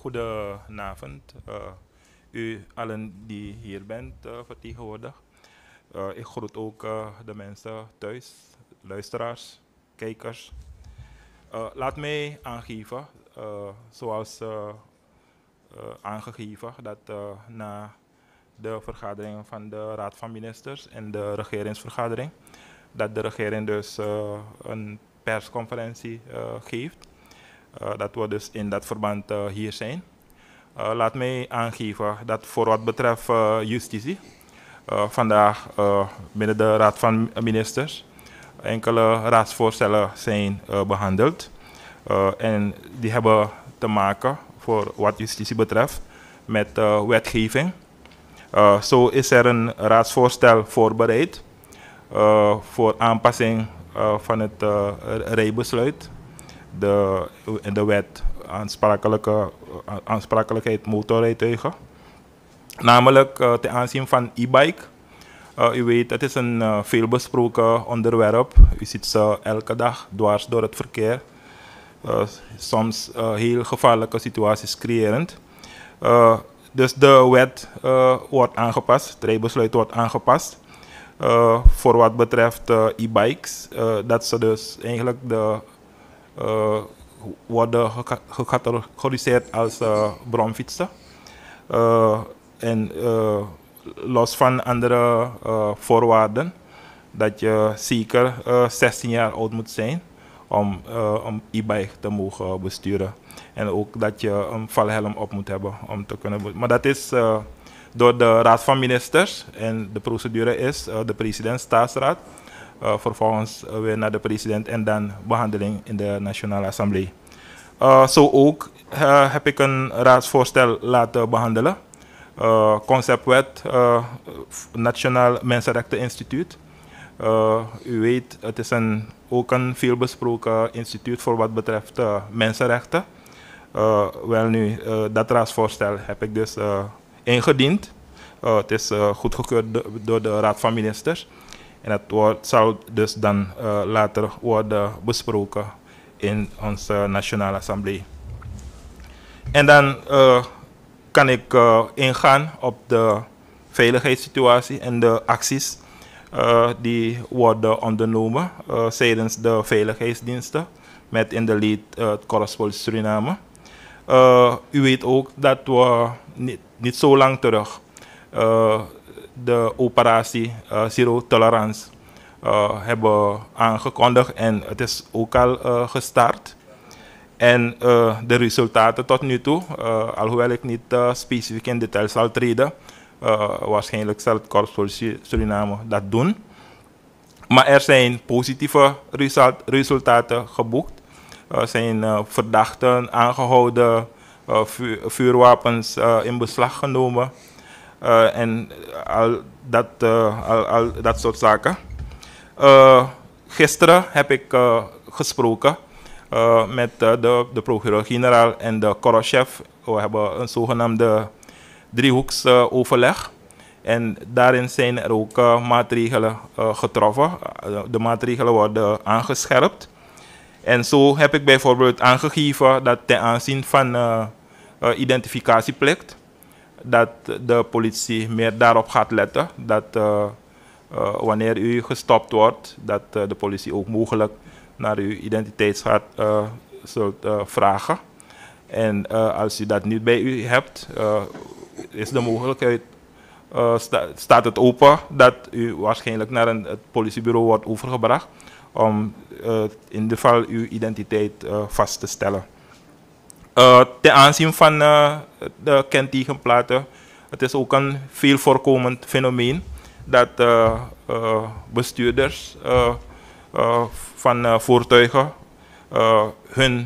Goedenavond, u allen die hier bent vertegenwoordigd. Ik groet ook de mensen thuis, luisteraars, kijkers. Laat mij aangeven, zoals aangegeven, dat na de vergadering van de Raad van Ministers en de regeringsvergadering, dat de regering dus een persconferentie geeft. Dat we dus in dat verband hier zijn. Laat mij aangeven dat voor wat betreft justitie, vandaag binnen de Raad van Ministers enkele raadsvoorstellen zijn behandeld. En die hebben te maken, voor wat justitie betreft, met wetgeving. Zo is er een raadsvoorstel voorbereid voor aanpassing van het rijbesluit. De wet aansprakelijkheid motorrijtuigen. Namelijk ten aanzien van e-bike. U weet, het is een veelbesproken onderwerp. U ziet ze elke dag dwars door het verkeer. Soms heel gevaarlijke situaties creërend. Dus de wet wordt aangepast, het rijbesluit wordt aangepast. Voor wat betreft e-bikes, dat ze dus eigenlijk worden gecategoriseerd als bromfietsen. En los van andere voorwaarden, dat je zeker 16 jaar oud moet zijn om e-bike te mogen besturen. En ook dat je een valhelm op moet hebben om te kunnen. Maar dat is door de Raad van Ministers en de procedure is de president, staatsraad. Vervolgens weer naar de president en dan behandeling in de Nationale Assemblée. Zo ook heb ik een raadsvoorstel laten behandelen. Conceptwet Nationaal Mensenrechten Instituut. U weet, het is ook een veelbesproken instituut voor wat betreft mensenrechten. Wel nu, dat raadsvoorstel heb ik dus ingediend. Het is goedgekeurd door de Raad van Ministers. En het zal dus dan later worden besproken in onze Nationale Assemblée. En dan kan ik ingaan op de veiligheidssituatie en de acties die worden ondernomen tijdens de veiligheidsdiensten met in de lead het Korpspolitie Suriname. U weet ook dat we niet zo lang terug de operatie Zero Tolerance hebben aangekondigd en het is ook al gestart. En de resultaten tot nu toe, alhoewel ik niet specifiek in detail zal treden, waarschijnlijk zal het Korpspolitie Suriname dat doen. Maar er zijn positieve resultaten geboekt. Er zijn verdachten aangehouden, vuurwapens in beslag genomen en al dat soort zaken. Gisteren heb ik gesproken met de procureur-generaal en de korpschef. We hebben een zogenaamde driehoeksoverleg. En daarin zijn er ook maatregelen getroffen. De maatregelen worden aangescherpt. En zo heb ik bijvoorbeeld aangegeven dat ten aanzien van identificatieplicht, dat de politie meer daarop gaat letten. Dat wanneer u gestopt wordt, dat de politie ook mogelijk naar uw identiteitsgraad zult vragen. En als u dat niet bij u hebt, is de mogelijkheid, staat het open dat u waarschijnlijk naar het politiebureau wordt overgebracht om in ieder geval uw identiteit vast te stellen. Ten aanzien van de kentekenplaten, het is ook een veel voorkomend fenomeen dat bestuurders van voertuigen hun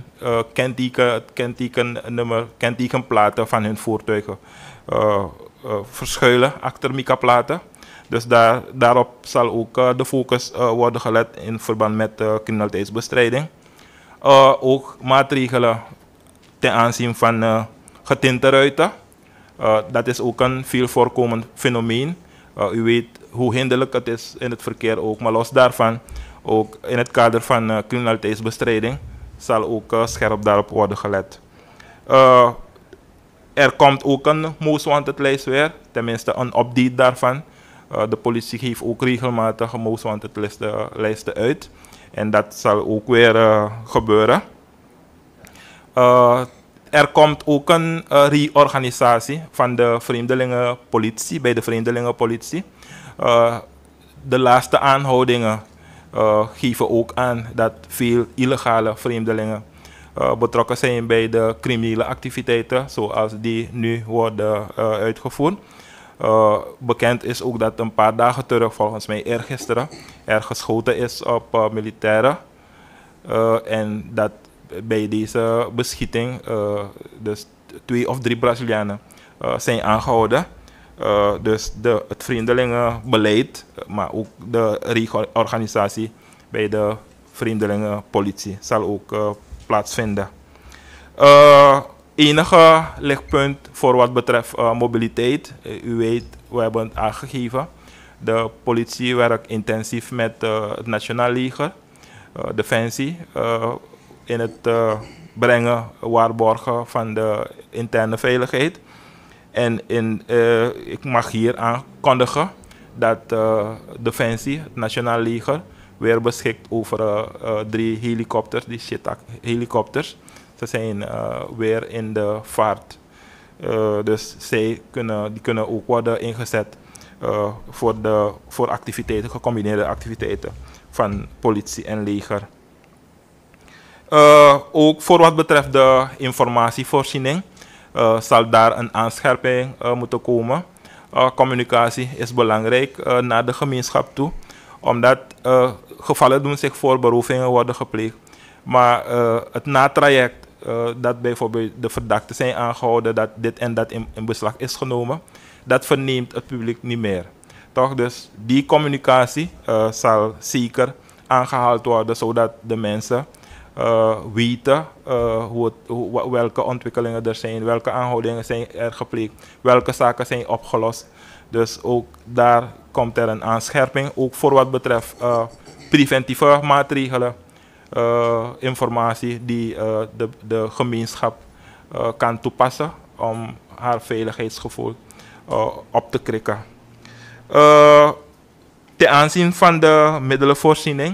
kentekenplaten van hun voertuigen verschuilen achter micaplaten. Dus daarop zal ook de focus worden gelet in verband met criminaliteitsbestrijding. Ook maatregelen ten aanzien van getinte ruiten. Dat is ook een veel voorkomend fenomeen. U weet hoe hinderlijk het is in het verkeer ook, maar los daarvan, ook in het kader van criminaliteitsbestrijding, zal ook scherp daarop worden gelet. Er komt ook een most wanted lijst weer, tenminste een update daarvan. De politie geeft ook regelmatig een most wanted lijsten uit. En dat zal ook weer gebeuren. Er komt ook een reorganisatie van de vreemdelingenpolitie, bij de vreemdelingenpolitie. De laatste aanhoudingen geven ook aan dat veel illegale vreemdelingen betrokken zijn bij de criminele activiteiten, zoals die nu worden uitgevoerd. Bekend is ook dat een paar dagen terug, volgens mij eergisteren, er geschoten is op militairen. En dat bij deze beschieting dus 2 of 3 Brazilianen zijn aangehouden. Dus het vreemdelingenbeleid, maar ook de reorganisatie bij de vreemdelingenpolitie zal ook plaatsvinden. Enige lichtpunt voor wat betreft mobiliteit. U weet, we hebben het aangegeven. De politie werkt intensief met het Nationaal Leger, Defensie, in het brengen, waarborgen van de interne veiligheid. En ik mag hier aankondigen dat Defensie, het Nationaal Leger, weer beschikt over 3 helikopters, die helikopters. Ze zijn weer in de vaart. Dus die kunnen ook worden ingezet voor activiteiten, gecombineerde activiteiten van politie en leger. Ook voor wat betreft de informatievoorziening zal daar een aanscherping moeten komen. Communicatie is belangrijk naar de gemeenschap toe, omdat gevallen doen zich voor, berovingen worden gepleegd. Maar het natraject dat bijvoorbeeld de verdachten zijn aangehouden, dat dit en dat in beslag is genomen, dat verneemt het publiek niet meer. Toch? Dus die communicatie zal zeker aangehaald worden, zodat de mensen weten welke ontwikkelingen er zijn, welke aanhoudingen zijn er gepleegd, welke zaken zijn opgelost. Dus ook daar komt er een aanscherping, ook voor wat betreft preventieve maatregelen, informatie die de gemeenschap kan toepassen om haar veiligheidsgevoel op te krikken. Ten aanzien van de middelenvoorziening,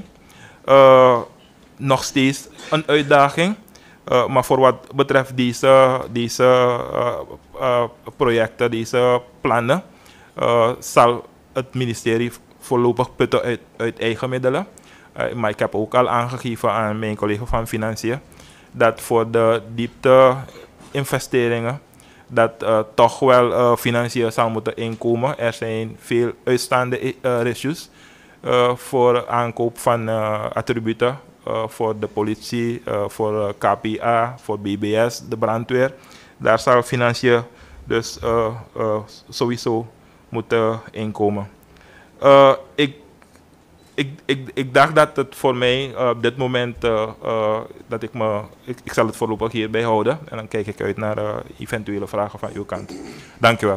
nog steeds een uitdaging. Maar voor wat betreft deze projecten, deze plannen, zal het ministerie voorlopig putten uit eigen middelen. Maar ik heb ook al aangegeven aan mijn collega van Financiën dat voor de diepte-investeringen dat toch wel financiën zal moeten inkomen. Er zijn veel uitstaande issues voor aankoop van attributen voor de politie, voor KPA, voor BBS, de brandweer. Daar zal financiën dus sowieso moeten inkomen. Ik dacht dat het voor mij op dit moment, dat ik zal het voorlopig hierbij houden. En dan kijk ik uit naar eventuele vragen van uw kant. Dank u wel.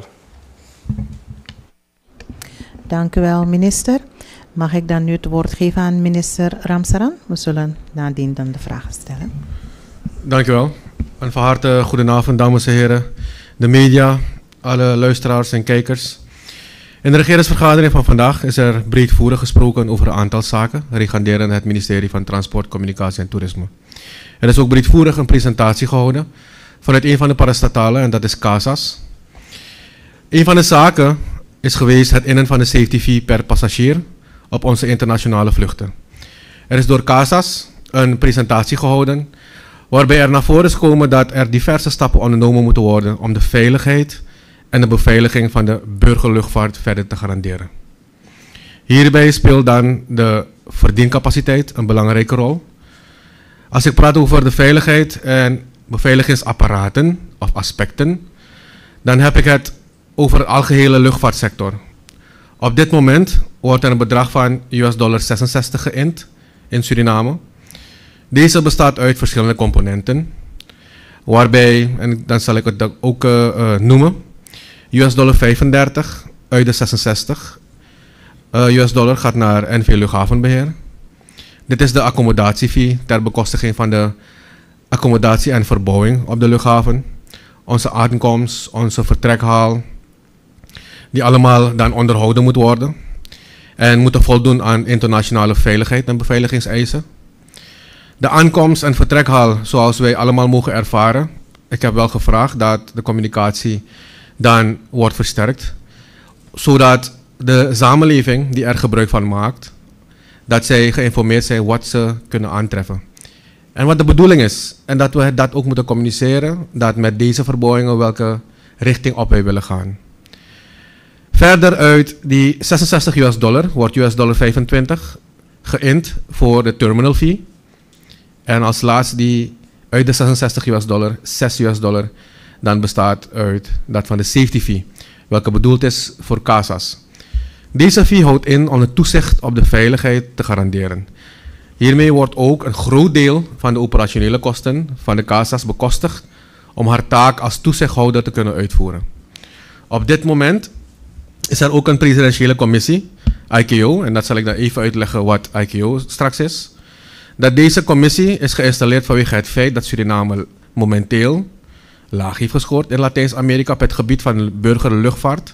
Dank u wel, minister. Mag ik dan nu het woord geven aan minister Ramsaran? We zullen nadien dan de vragen stellen. Dank u wel. En van harte goedenavond, dames en heren, de media, alle luisteraars en kijkers. In de regeringsvergadering van vandaag is er breedvoerig gesproken over een aantal zaken regarderende het ministerie van Transport, Communicatie en Toerisme. Er is ook breedvoerig een presentatie gehouden vanuit een van de parastatalen en dat is CASA's. Een van de zaken is geweest het innen van de safety fee per passagier op onze internationale vluchten. Er is door CASA's een presentatie gehouden waarbij er naar voren is gekomen dat er diverse stappen ondernomen moeten worden om de veiligheid en de beveiliging van de burgerluchtvaart verder te garanderen. Hierbij speelt dan de verdiencapaciteit een belangrijke rol. Als ik praat over de veiligheid en beveiligingsapparaten of aspecten, dan heb ik het over de algehele luchtvaartsector. Op dit moment wordt er een bedrag van $66 geïnd in Suriname. Deze bestaat uit verschillende componenten, waarbij, en dan zal ik het ook noemen, $35 uit de 66. $, gaat naar NV Luchthavenbeheer. Dit is de accommodatiefee ter bekostiging van de accommodatie en verbouwing op de luchthaven. onze aankomst, onze vertrekhal, die allemaal dan onderhouden moet worden en moeten voldoen aan internationale veiligheid en beveiligingseisen. De aankomst- en vertrekhal, zoals wij allemaal mogen ervaren, ik heb wel gevraagd dat de communicatie dan wordt versterkt, zodat de samenleving die er gebruik van maakt, dat zij geïnformeerd zijn wat ze kunnen aantreffen. En wat de bedoeling is, en dat we dat ook moeten communiceren, dat met deze verbouwingen welke richting op wij willen gaan. Verder uit die $66 wordt $25 geïnd voor de terminal fee. En als laatste die uit de $66, $6 dan bestaat uit dat van de safety fee, welke bedoeld is voor CASA's. Deze fee houdt in om het toezicht op de veiligheid te garanderen. Hiermee wordt ook een groot deel van de operationele kosten van de CASA's bekostigd om haar taak als toezichthouder te kunnen uitvoeren. Op dit moment is er ook een presidentiële commissie, ICAO, en dat zal ik dan even uitleggen wat ICAO straks is. Dat deze commissie is geïnstalleerd vanwege het feit dat Suriname momenteel laag heeft gescoord in Latijns-Amerika op het gebied van burgerluchtvaart.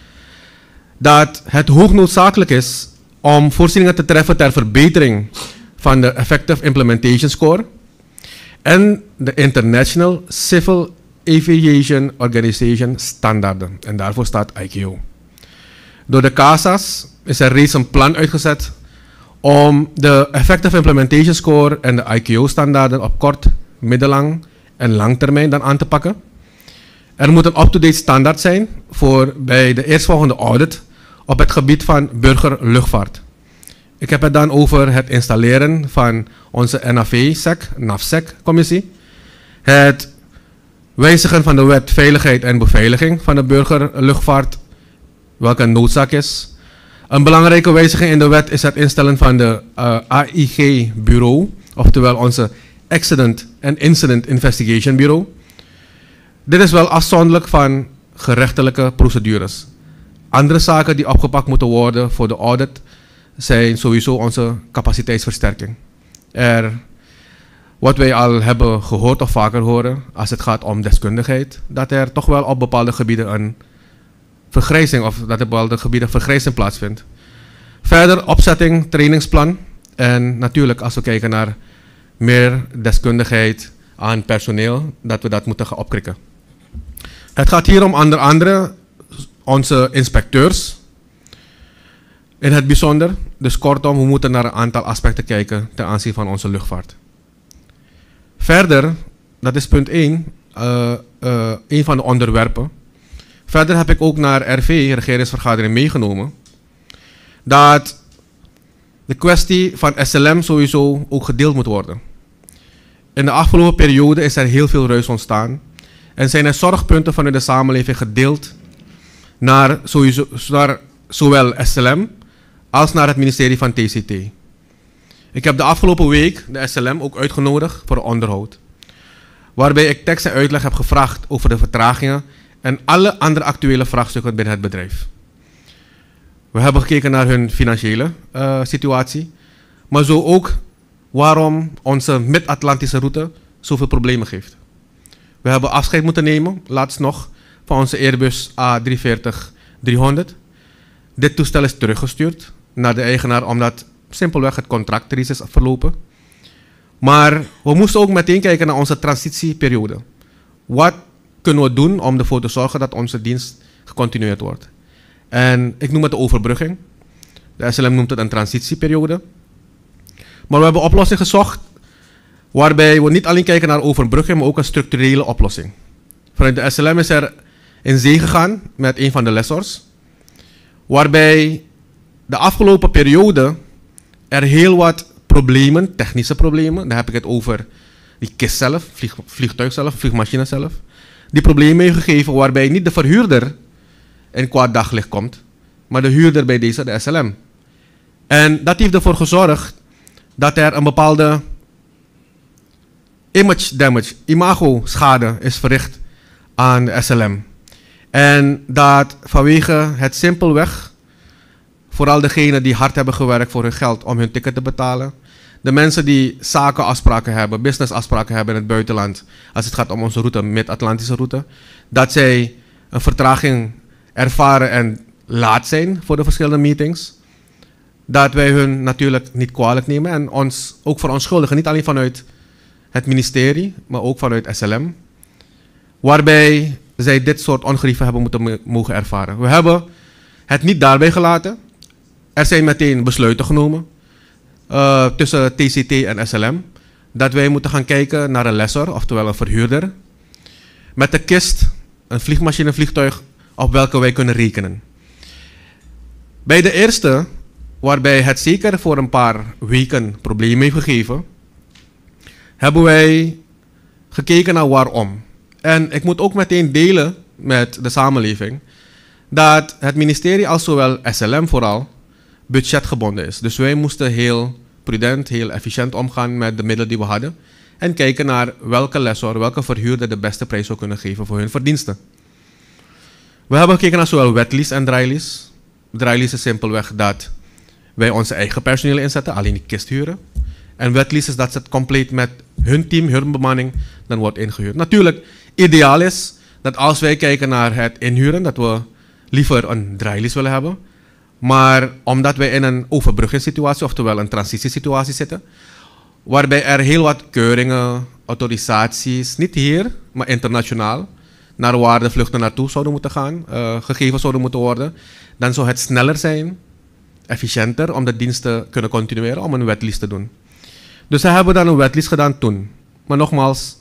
Dat het hoog noodzakelijk is om voorzieningen te treffen ter verbetering van de Effective Implementation Score en de International Civil Aviation Organization standaarden. En daarvoor staat ICAO. Door de CASA's is er reeds een plan uitgezet om de Effective Implementation Score en de ICAO-standaarden op kort, middellang en lang termijn dan aan te pakken. Er moet een up-to-date standaard zijn voor bij de eerstvolgende audit op het gebied van burgerluchtvaart. Ik heb het dan over het installeren van onze NAVSEC-commissie, het wijzigen van de wet Veiligheid en Beveiliging van de burgerluchtvaart, welke een noodzaak is. Een belangrijke wijziging in de wet is het instellen van de AIG-bureau, oftewel onze Accident and Incident Investigation Bureau. Dit is wel afzonderlijk van gerechtelijke procedures. Andere zaken die opgepakt moeten worden voor de audit zijn sowieso onze capaciteitsversterking. Wat wij al hebben gehoord of vaker horen als het gaat om deskundigheid, dat er toch wel op bepaalde gebieden een vergrijzing of dat op bepaalde gebieden vergrijzing plaatsvindt. Verder opzetting, trainingsplan en natuurlijk als we kijken naar meer deskundigheid aan personeel, dat we dat moeten gaan opkrikken. Het gaat hier om onder andere onze inspecteurs in het bijzonder. Dus kortom, we moeten naar een aantal aspecten kijken ten aanzien van onze luchtvaart. Verder, dat is punt 1, een van de onderwerpen. Verder heb ik ook naar RV, regeringsvergadering, meegenomen dat de kwestie van SLM sowieso ook gedeeld moet worden. In de afgelopen periode is er heel veel ruis ontstaan en zijn er zorgpunten vanuit de samenleving gedeeld naar zowel SLM als naar het ministerie van TCT. Ik heb de afgelopen week de SLM ook uitgenodigd voor onderhoud, waarbij ik tekst en uitleg heb gevraagd over de vertragingen en alle andere actuele vraagstukken binnen het bedrijf. We hebben gekeken naar hun financiële situatie, maar zo ook waarom onze Mid-Atlantische route zoveel problemen geeft. We hebben afscheid moeten nemen, laatst nog, van onze Airbus A340-300. Dit toestel is teruggestuurd naar de eigenaar omdat simpelweg het contract er is verlopen. Maar we moesten ook meteen kijken naar onze transitieperiode. Wat kunnen we doen om ervoor te zorgen dat onze dienst gecontinueerd wordt? En ik noem het de overbrugging. De SLM noemt het een transitieperiode. Maar we hebben een oplossing gezocht waarbij we niet alleen kijken naar overbrugging, maar ook een structurele oplossing. Vanuit de SLM is er in zee gegaan met een van de lessors, waarbij de afgelopen periode er heel wat problemen, technische problemen, dan heb ik het over die kist zelf, vliegtuig zelf, vliegmachine zelf, die problemen meegegeven waarbij niet de verhuurder in kwaad daglicht komt, maar de huurder bij deze, de SLM. En dat heeft ervoor gezorgd dat er een bepaalde image damage, imago-schade is verricht aan de SLM. En dat vanwege het simpelweg, vooral degenen die hard hebben gewerkt voor hun geld om hun ticket te betalen, de mensen die zakenafspraken hebben, businessafspraken hebben in het buitenland, als het gaat om onze route, Mid-Atlantische route, dat zij een vertraging ervaren en laat zijn voor de verschillende meetings, dat wij hun natuurlijk niet kwalijk nemen en ons ook verontschuldigen, niet alleen vanuit het ministerie, maar ook vanuit SLM, waarbij zij dit soort ongerieven hebben moeten mogen ervaren. We hebben het niet daarbij gelaten. Er zijn meteen besluiten genomen tussen TCT en SLM dat wij moeten gaan kijken naar een lessor, oftewel een verhuurder, met de kist, een vliegmachine, een vliegtuig, op welke wij kunnen rekenen. Bij de eerste, waarbij het zeker voor een paar weken problemen heeft gegeven, hebben wij gekeken naar waarom. En ik moet ook meteen delen met de samenleving dat het ministerie, als zowel SLM vooral, budgetgebonden is. Dus wij moesten heel prudent, heel efficiënt omgaan met de middelen die we hadden en kijken naar welke lessor, welke verhuurder de beste prijs zou kunnen geven voor hun verdiensten. We hebben gekeken naar zowel wetlease en drylease. Drylease is simpelweg dat wij onze eigen personeel inzetten, alleen die kist huren. En wetlease is dat ze het compleet met hun team, hun bemanning, dan wordt ingehuurd. Natuurlijk, ideaal is dat als wij kijken naar het inhuren, dat we liever een drylease willen hebben. Maar omdat wij in een overbruggingssituatie, oftewel een transitiesituatie zitten, waarbij er heel wat keuringen, autorisaties, niet hier, maar internationaal, naar waar de vluchten naartoe zouden moeten gaan, gegeven zouden moeten worden, dan zou het sneller zijn, efficiënter, om de dienst te kunnen continueren, om een wetlease te doen. Dus we hebben dan een wetlease gedaan toen. Maar nogmaals,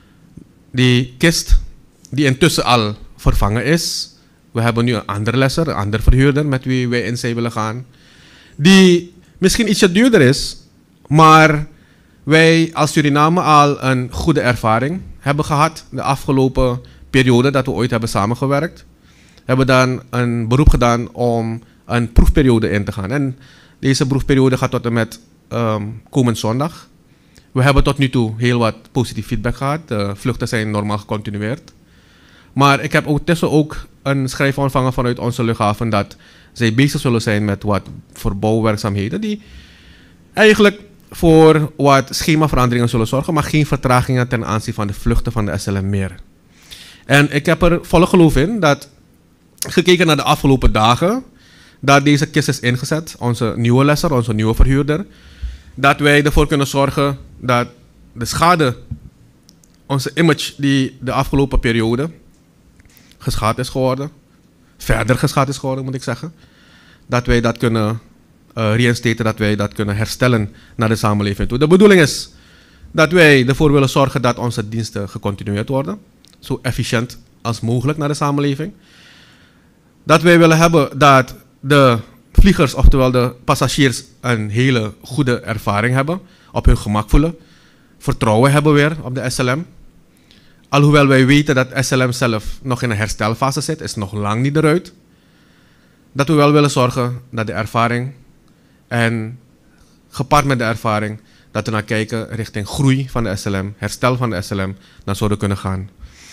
die kist die intussen al vervangen is, we hebben nu een andere lesser, een andere verhuurder met wie wij in zee willen gaan, die misschien ietsje duurder is, maar wij als Suriname al een goede ervaring hebben gehad de afgelopen periode dat we ooit hebben samengewerkt. We hebben dan een beroep gedaan om een proefperiode in te gaan. En deze proefperiode gaat tot en met komend zondag. We hebben tot nu toe heel wat positief feedback gehad. De vluchten zijn normaal gecontinueerd. Maar ik heb ondertussen ook een schrijf ontvangen vanuit onze luchthaven dat zij bezig zullen zijn met wat verbouwwerkzaamheden die eigenlijk voor wat schemaveranderingen zullen zorgen, maar geen vertragingen ten aanzien van de vluchten van de SLM meer. En ik heb er volle geloof in dat, gekeken naar de afgelopen dagen, dat deze kist is ingezet, onze nieuwe lessor, onze nieuwe verhuurder, dat wij ervoor kunnen zorgen dat de schade, onze image die de afgelopen periode geschaad is geworden, verder geschaad is geworden moet ik zeggen, dat wij dat kunnen reinstaten, dat wij dat kunnen herstellen naar de samenleving toe. De bedoeling is dat wij ervoor willen zorgen dat onze diensten gecontinueerd worden, zo efficiënt als mogelijk naar de samenleving. Dat wij willen hebben dat de vliegers, oftewel de passagiers, een hele goede ervaring hebben, op hun gemak voelen, vertrouwen hebben weer op de SLM. Alhoewel wij weten dat SLM zelf nog in een herstelfase zit, is nog lang niet eruit. Dat we wel willen zorgen dat de ervaring en gepaard met de ervaring, dat we naar kijken richting groei van de SLM, herstel van de SLM, dan zouden kunnen gaan.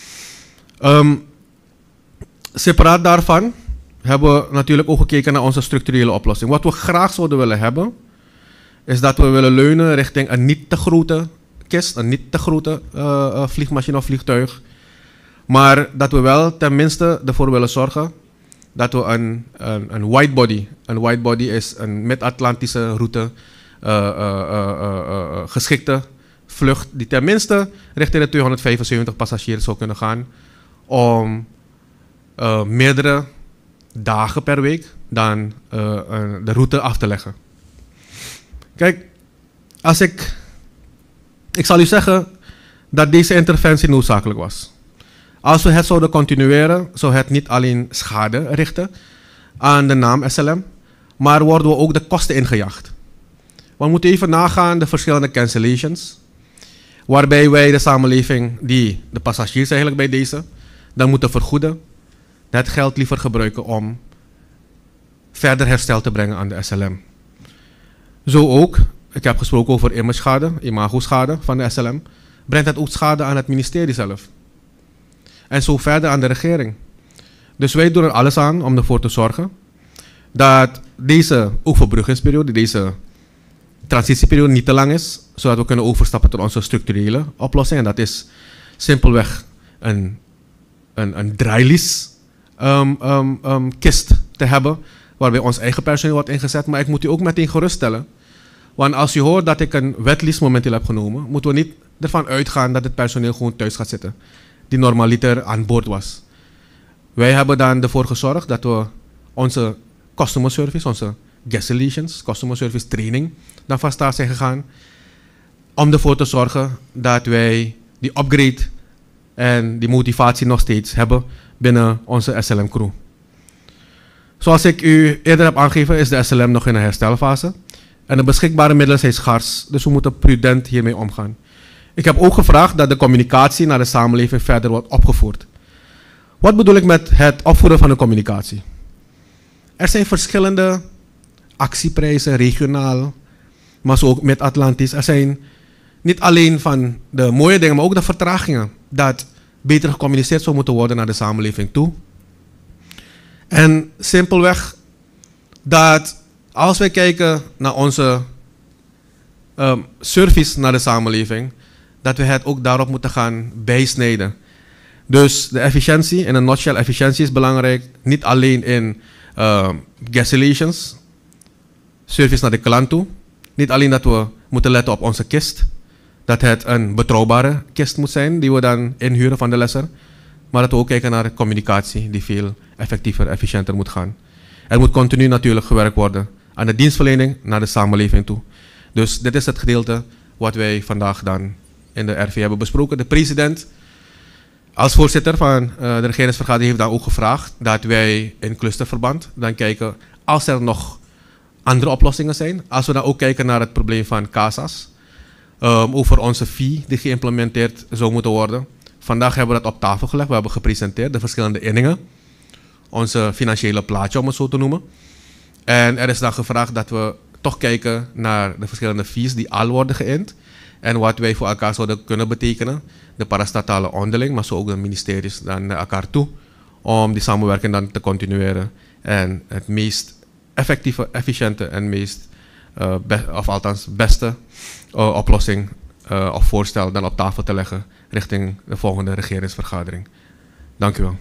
Separaat daarvan hebben we natuurlijk ook gekeken naar onze structurele oplossing. Wat we graag zouden willen hebben, is dat we willen leunen richting een niet te grote kist, een niet te grote vliegmachine of vliegtuig. Maar dat we wel tenminste ervoor willen zorgen dat we een widebody, een widebody is een Mid-Atlantische route, geschikte vlucht die tenminste richting de 275 passagiers zou kunnen gaan om meerdere dagen per week dan de route af te leggen. Kijk, als ik zal u zeggen dat deze interventie noodzakelijk was. Als we het zouden continueren, zou het niet alleen schade richten aan de naam SLM, maar worden we ook de kosten ingejaagd. We moeten even nagaan de verschillende cancellations, waarbij wij de samenleving, die de passagiers eigenlijk bij deze, dan moeten vergoeden, dat geld liever gebruiken om verder herstel te brengen aan de SLM. Zo ook, ik heb gesproken over imageschade, imagoschade van de SLM, brengt het ook schade aan het ministerie zelf. En zo verder aan de regering. Dus wij doen er alles aan om ervoor te zorgen dat deze overbruggingsperiode, deze transitieperiode niet te lang is, zodat we kunnen overstappen tot onze structurele oplossing. En dat is simpelweg een draailis kist te hebben, waarbij ons eigen personeel wordt ingezet. Maar ik moet u ook meteen geruststellen, want als u hoort dat ik een wetlease momenteel heb genomen, moeten we niet ervan uitgaan dat het personeel gewoon thuis gaat zitten, die normaliter aan boord was. Wij hebben dan ervoor gezorgd dat we onze customer service, onze guest relations, customer service training, dan van start zijn gegaan, om ervoor te zorgen dat wij die upgrade en die motivatie nog steeds hebben binnen onze SLM-crew. Zoals ik u eerder heb aangegeven, is de SLM nog in een herstelfase. En de beschikbare middelen zijn schaars, dus we moeten prudent hiermee omgaan. Ik heb ook gevraagd dat de communicatie naar de samenleving verder wordt opgevoerd. Wat bedoel ik met het opvoeren van de communicatie? Er zijn verschillende actieprijzen, regionaal, maar zo ook Mid-Atlantisch. Er zijn niet alleen van de mooie dingen, maar ook de vertragingen, dat beter gecommuniceerd zou moeten worden naar de samenleving toe. En simpelweg dat als wij kijken naar onze service naar de samenleving, dat we het ook daarop moeten gaan bijsnijden. Dus de efficiëntie, in een nutshell, efficiëntie is belangrijk, niet alleen in guest relations, service naar de klant toe. Niet alleen dat we moeten letten op onze kist, dat het een betrouwbare kist moet zijn die we dan inhuren van de lesser, maar dat we ook kijken naar communicatie die veel effectiever, efficiënter moet gaan. Er moet continu natuurlijk gewerkt worden aan de dienstverlening naar de samenleving toe. Dus dit is het gedeelte wat wij vandaag dan in de RV hebben besproken. De president als voorzitter van de regeringsvergadering heeft dan ook gevraagd dat wij in clusterverband dan kijken als er nog andere oplossingen zijn. Als we dan ook kijken naar het probleem van CASA's, over onze fee die geïmplementeerd zou moeten worden. Vandaag hebben we dat op tafel gelegd. We hebben gepresenteerd de verschillende inningen. Onze financiële plaatje, om het zo te noemen. En er is dan gevraagd dat we toch kijken naar de verschillende fees die al worden geïnd. En wat wij voor elkaar zouden kunnen betekenen. De parastatale onderling, maar zo ook de ministeries dan naar elkaar toe. Om die samenwerking dan te continueren. En het meest effectieve, efficiënte en meest, of althans beste oplossing of voorstel dan op tafel te leggen richting de volgende regeringsvergadering. Dank u wel.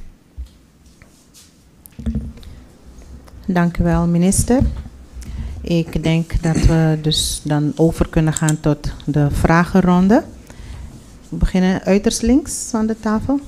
Dank u wel, minister. Ik denk dat we dus dan over kunnen gaan tot de vragenronde. We beginnen uiterst links van de tafel.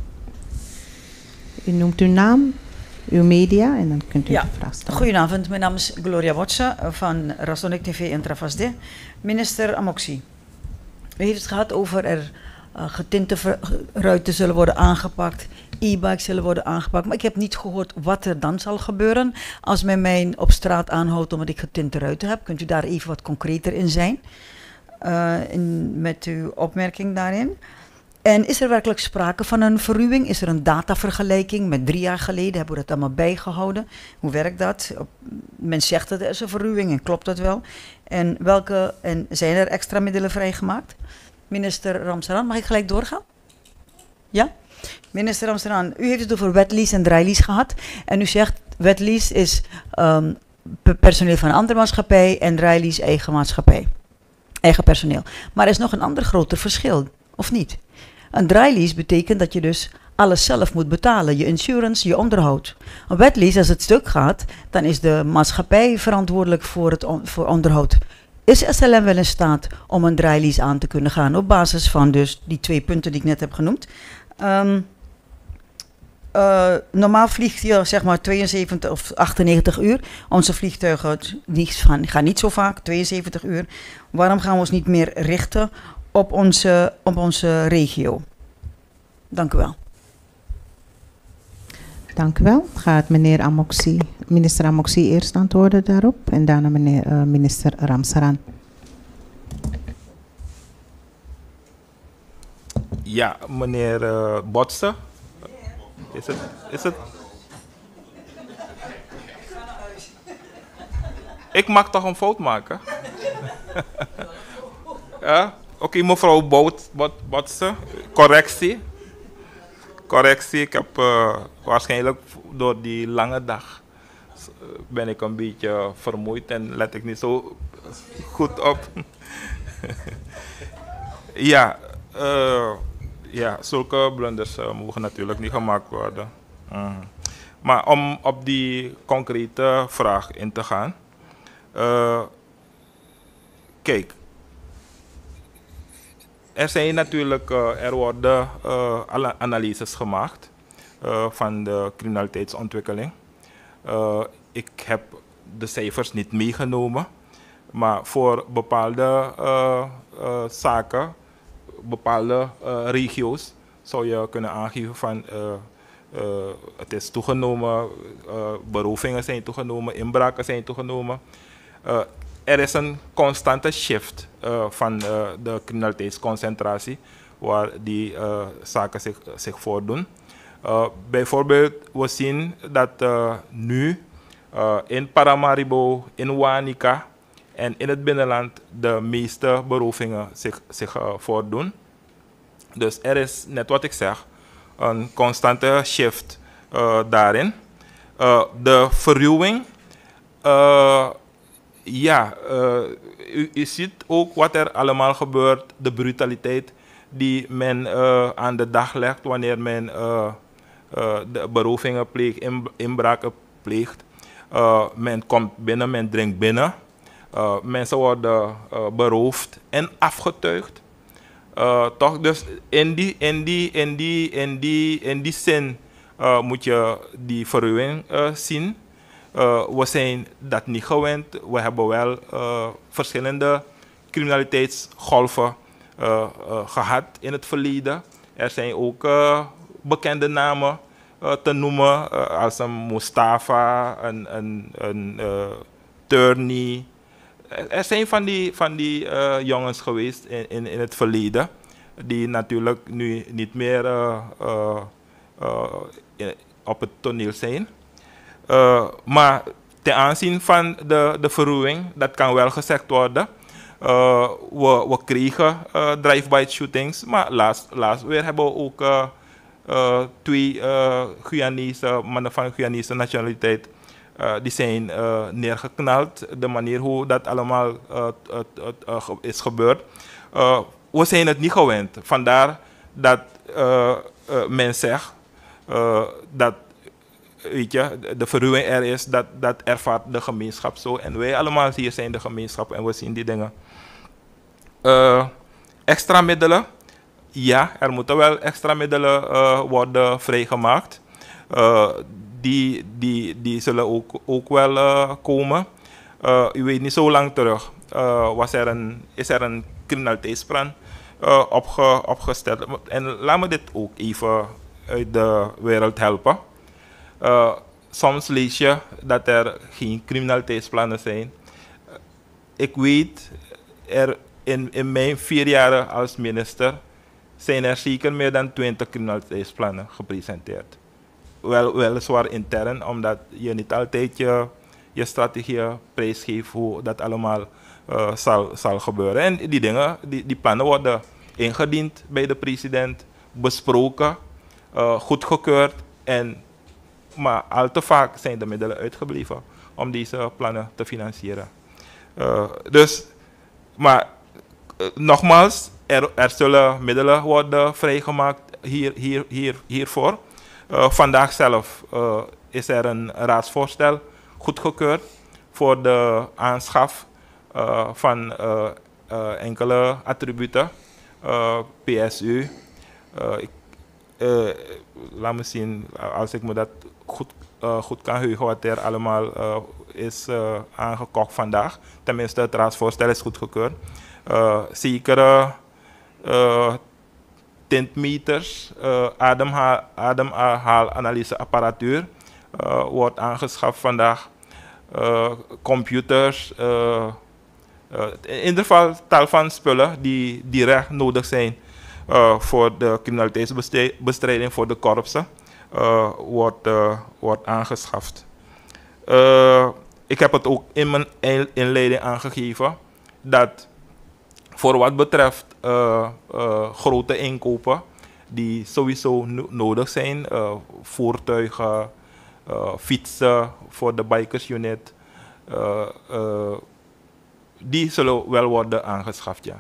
U noemt uw naam, uw media en dan kunt u de vraag stellen. Goedenavond, mijn naam is Gloria Wotsa van Rasonik TV en Travasde. Minister Amoxie, u heeft het gehad over getinte ruiten zullen worden aangepakt, e-bikes zullen worden aangepakt. Maar ik heb niet gehoord wat er dan zal gebeuren als men mij op straat aanhoudt omdat ik getinte ruiten heb. Kunt u daar even wat concreter in zijn? Met uw opmerking daarin. En is er werkelijk sprake van een verruwing? Is er een datavergelijking met 3 jaar geleden? Hebben we dat allemaal bijgehouden? Hoe werkt dat? Men zegt dat er is een verruwing en klopt dat wel? En zijn er extra middelen vrijgemaakt? Minister Ramsaran, mag ik gelijk doorgaan? Ja? Minister Ramsaran, u heeft het over wetlease en draailease gehad. En u zegt wetlease is personeel van een andere maatschappij en draailease eigen maatschappij. Eigen personeel. Maar er is nog een ander groter verschil, of niet? Een draailease betekent dat je dus alles zelf moet betalen. Je insurance, je onderhoud. Een wetlease, als het stuk gaat, dan is de maatschappij verantwoordelijk voor onderhoud. Is SLM wel in staat om een draailease aan te kunnen gaan op basis van dus die 2 punten die ik net heb genoemd? Normaal vliegt je zeg maar 72 of 98 uur. Onze vliegtuigen gaan niet zo vaak, 72 uur. Waarom gaan we ons niet meer richten op onze regio? Dank u wel. Dank u wel. Gaat minister Amoxie eerst antwoorden daarop en daarna minister Ramsaran. Ja, meneer Botsen. Is het? Ik mag toch een fout maken? Ja? Oké, mevrouw Botsen. Correctie, ik heb waarschijnlijk door die lange dag ben ik een beetje vermoeid en let ik niet zo goed op. Ja, ja, zulke blunders mogen natuurlijk niet gemaakt worden. Maar om op die concrete vraag in te gaan. Kijk, er zijn natuurlijk, er worden alle analyses gemaakt van de criminaliteitsontwikkeling. Ik heb de cijfers niet meegenomen, maar voor bepaalde zaken, bepaalde regio's, zou je kunnen aangeven van het is toegenomen, berovingen zijn toegenomen, inbraken zijn toegenomen. Er is een constante shift van de criminaliteitsconcentratie waar die zaken zich voordoen. Bijvoorbeeld, we zien dat nu in Paramaribo, in Wanica en in het binnenland de meeste berovingen zich voordoen. Dus er is, net wat ik zeg, een constante shift daarin. De verruwing, u ziet ook wat er allemaal gebeurt, de brutaliteit die men aan de dag legt wanneer men de berovingen pleegt, inbraken pleegt. Men komt binnen, men dringt binnen. Mensen worden beroofd en afgetuigd. Toch, dus in die zin moet je die verruwing zien. We zijn dat niet gewend. We hebben wel verschillende criminaliteitsgolven gehad in het verleden. Er zijn ook bekende namen te noemen, als een Mustafa, een Turney. Er zijn van die jongens geweest in het verleden, die natuurlijk nu niet meer op het toneel zijn. Maar ten aanzien van de verruwing, dat kan wel gezegd worden. We kregen drive-by shootings, maar laatst weer hebben we ook twee Guyanese mannen van Guyanese nationaliteit die zijn neergeknald. De manier hoe dat allemaal is gebeurd. We zijn het niet gewend. Vandaar dat men zegt dat, weet je, de verruwing er is, dat ervaart de gemeenschap zo. En wij allemaal hier zijn de gemeenschap en we zien die dingen. Extra middelen. Ja, er moeten wel extra middelen worden vrijgemaakt. Die zullen ook wel komen. U weet, niet zo lang terug is er een criminaliteitsplan opgesteld. En laat me dit ook even uit de wereld helpen. Soms lees je dat er geen criminaliteitsplannen zijn. Ik weet, in mijn 4 jaar als minister zijn er zeker meer dan 20 criminaliteitsplannen gepresenteerd. Weliswaar intern, omdat je niet altijd je strategie prijsgeeft hoe dat allemaal zal gebeuren. En die dingen, die plannen worden ingediend bij de president, besproken, goedgekeurd. Maar al te vaak zijn de middelen uitgebleven om deze plannen te financieren. Nogmaals, er zullen middelen worden vrijgemaakt hiervoor. Vandaag zelf is er een raadsvoorstel goedgekeurd voor de aanschaf van enkele attributen, PSU. Laat me zien, als ik me dat goed kan heugen, wat er allemaal is aangekocht vandaag. Tenminste, het raadsvoorstel is goedgekeurd. Zekere tintmeters, ademhaalanalyseapparatuur wordt aangeschaft vandaag. Computers, in ieder geval tal van spullen die direct nodig zijn voor de criminaliteitsbestrijding, voor de korpsen, wordt aangeschaft. Ik heb het ook in mijn inleiding aangegeven dat voor wat betreft grote inkopen die sowieso nodig zijn, voertuigen, fietsen voor de bikersunit, die zullen wel worden aangeschaft, ja.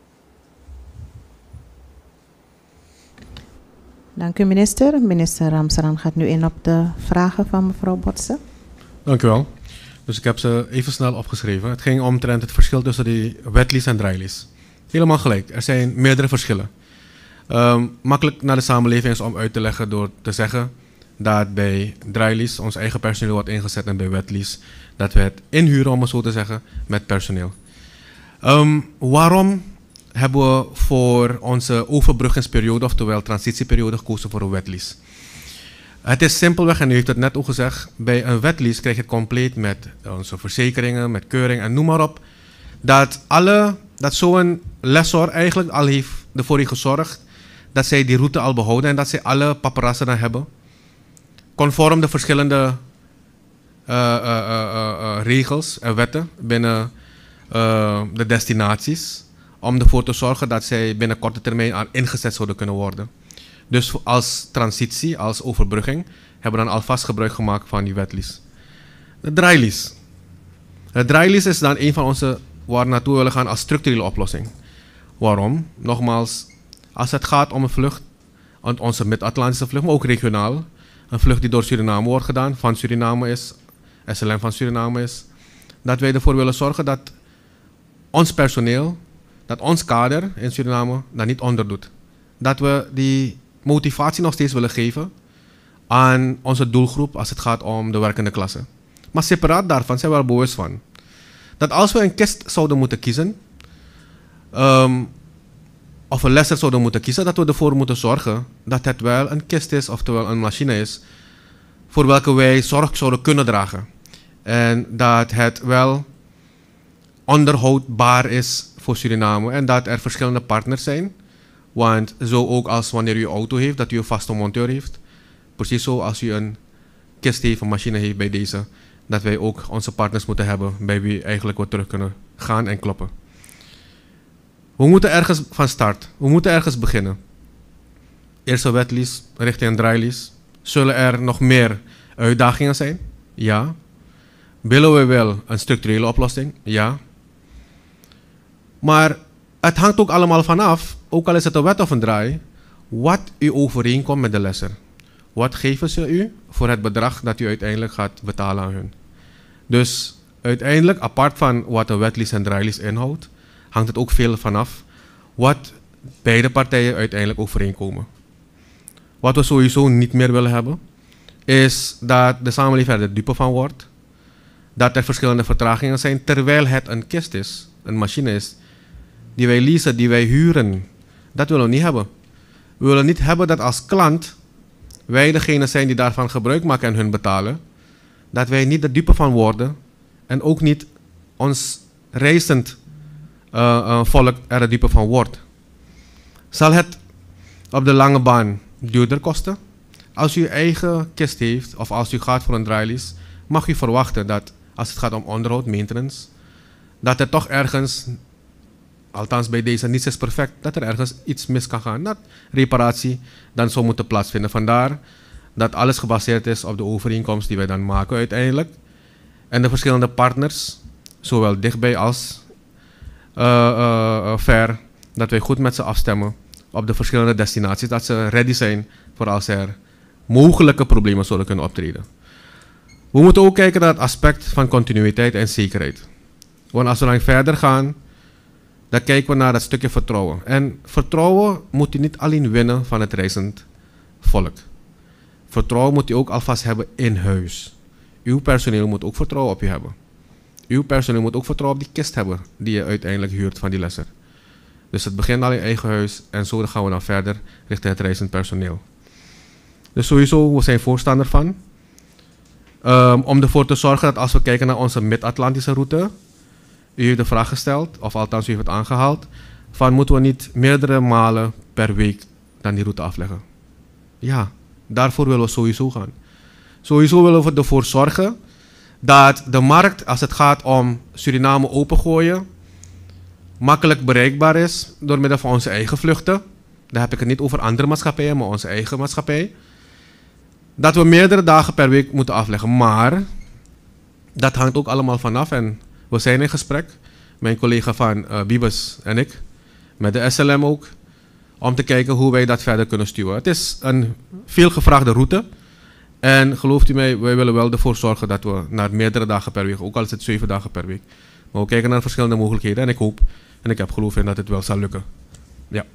Dank u, minister. Minister Ramsaran gaat nu in op de vragen van mevrouw Botsen. Dank u wel. Dus ik heb ze even snel opgeschreven. Het ging omtrent het verschil tussen die wetlease en drylease. Helemaal gelijk. Er zijn meerdere verschillen. Makkelijk naar de samenleving is om uit te leggen door te zeggen dat bij drylease ons eigen personeel wordt ingezet en bij wetlease dat we het inhuren, om het zo te zeggen, met personeel. Waarom hebben we voor onze overbruggingsperiode, oftewel transitieperiode, gekozen voor een wetlease? Het is simpelweg, en u heeft het net ook gezegd, bij een wetlease krijg je het compleet met onze verzekeringen, met keuring en noem maar op. Dat zo'n lessor eigenlijk al heeft ervoor gezorgd dat zij die route al behouden en dat zij alle paparassen dan hebben. Conform de verschillende regels en wetten binnen de destinaties. Om ervoor te zorgen dat zij binnen korte termijn aan ingezet zouden kunnen worden. Dus als transitie, als overbrugging, hebben we dan alvast gebruik gemaakt van die wetlease. De drylease. De drylease is dan een van onze waar we naartoe willen gaan als structurele oplossing. Waarom? Nogmaals, als het gaat om een vlucht, onze Mid-Atlantische vlucht, maar ook regionaal, een vlucht die door Suriname wordt gedaan, van Suriname is, SLM van Suriname is, dat wij ervoor willen zorgen dat ons personeel, dat ons kader in Suriname dat niet onderdoet. Dat we die motivatie nog steeds willen geven aan onze doelgroep als het gaat om de werkende klasse. Maar separaat daarvan zijn we er bewust van dat als we een kist zouden moeten kiezen, of een lesser zouden moeten kiezen, dat we ervoor moeten zorgen dat het wel een kist is, oftewel een machine is, voor welke wij zorg zouden kunnen dragen. En dat het wel onderhoudbaar is voor Suriname en dat er verschillende partners zijn. Want zo ook als wanneer u een auto heeft, dat u een vaste monteur heeft. Precies zo als u een kist heeft, een machine heeft bij deze, dat wij ook onze partners moeten hebben bij wie eigenlijk we terug kunnen gaan en kloppen. We moeten ergens van start. We moeten ergens beginnen. Eerst een wetlease richting een drylease. Zullen er nog meer uitdagingen zijn? Ja. Willen we wel een structurele oplossing? Ja. Maar het hangt ook allemaal vanaf, ook al is het een wet of een draai, wat u overeenkomt met de lesser. Wat geven ze u voor het bedrag dat u uiteindelijk gaat betalen aan hun? Dus uiteindelijk, apart van wat een wetlease en drylease inhoudt, hangt het ook veel vanaf wat beide partijen uiteindelijk overeenkomen. Wat we sowieso niet meer willen hebben, is dat de samenleving er de dupe van wordt. Dat er verschillende vertragingen zijn, terwijl het een kist is, een machine is, die wij leasen, die wij huren. Dat willen we niet hebben. We willen niet hebben dat als klant wij degene zijn die daarvan gebruik maken en hun betalen. Dat wij niet de dupe van worden en ook niet ons reizend volk er de dupe van wordt. Zal het op de lange baan duurder kosten? Als u eigen kist heeft of als u gaat voor een drylease, mag u verwachten dat als het gaat om onderhoud, maintenance, dat er toch ergens, althans bij deze niets is perfect, dat er ergens iets mis kan gaan. Dat reparatie dan zou moeten plaatsvinden. Vandaar dat alles gebaseerd is op de overeenkomst die wij dan maken uiteindelijk. En de verschillende partners, zowel dichtbij als ver, dat wij goed met ze afstemmen op de verschillende destinaties, dat ze ready zijn voor als er mogelijke problemen zullen kunnen optreden. We moeten ook kijken naar het aspect van continuïteit en zekerheid. Want als we dan verder gaan, dan kijken we naar dat stukje vertrouwen. En vertrouwen moet u niet alleen winnen van het reizend volk. Vertrouwen moet u ook alvast hebben in huis. Uw personeel moet ook vertrouwen op u hebben. Uw personeel moet ook vertrouwen op die kist hebben die je uiteindelijk huurt van die lesser. Dus het begint al in eigen huis en zo gaan we dan verder richting het reizend personeel. Dus sowieso, we zijn voorstander van. Om ervoor te zorgen dat als we kijken naar onze Mid-Atlantische route, u heeft de vraag gesteld, of althans u heeft het aangehaald, van moeten we niet meerdere malen per week dan die route afleggen? Ja, daarvoor willen we sowieso gaan. Sowieso willen we ervoor zorgen dat de markt, als het gaat om Suriname opengooien, makkelijk bereikbaar is door middel van onze eigen vluchten. Daar heb ik het niet over andere maatschappijen, maar onze eigen maatschappij. Dat we meerdere dagen per week moeten afleggen. Maar dat hangt ook allemaal vanaf en we zijn in gesprek mijn collega van Bibes en ik, met de SLM ook, om te kijken hoe wij dat verder kunnen stuwen. Het is een veelgevraagde route. En gelooft u mij, wij willen wel ervoor zorgen dat we naar meerdere dagen per week, ook al is het 7 dagen per week. Maar we kijken naar verschillende mogelijkheden en ik hoop en ik heb geloof in dat het wel zal lukken. Ja.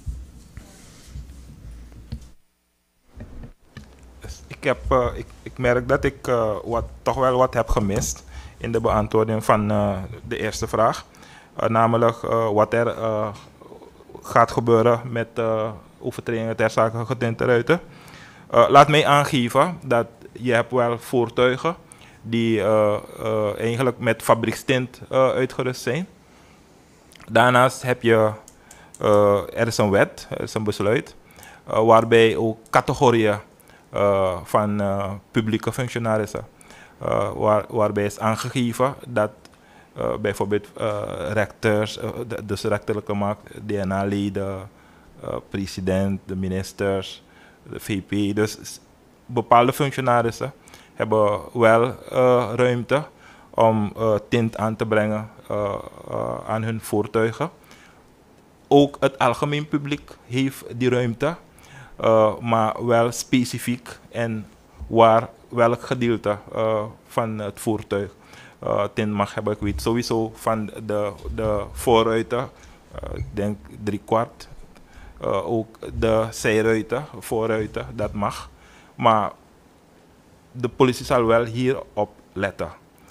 Ik merk dat ik toch wel wat heb gemist in de beantwoording van de eerste vraag. Namelijk wat er gaat gebeuren met overtredingen ter zake getinte ruiten. Laat mij aangeven dat je hebt wel voertuigen die eigenlijk met fabriekstint uitgerust zijn. Daarnaast heb je, er is een wet, er is een besluit, waarbij ook categorieën van publieke functionarissen, waarbij is aangegeven dat bijvoorbeeld rechters, dus rechterlijke macht, DNA-leden, president, de ministers, de VP, dus bepaalde functionarissen hebben wel ruimte om tint aan te brengen aan hun voertuigen. Ook het algemeen publiek heeft die ruimte, maar wel specifiek en waar welk gedeelte van het voertuig tint mag hebben. Ik weet sowieso van de voorruiten, ik denk 3/4. Ook de zijruiten, voorruiten, dat mag. Maar de politie zal wel hierop letten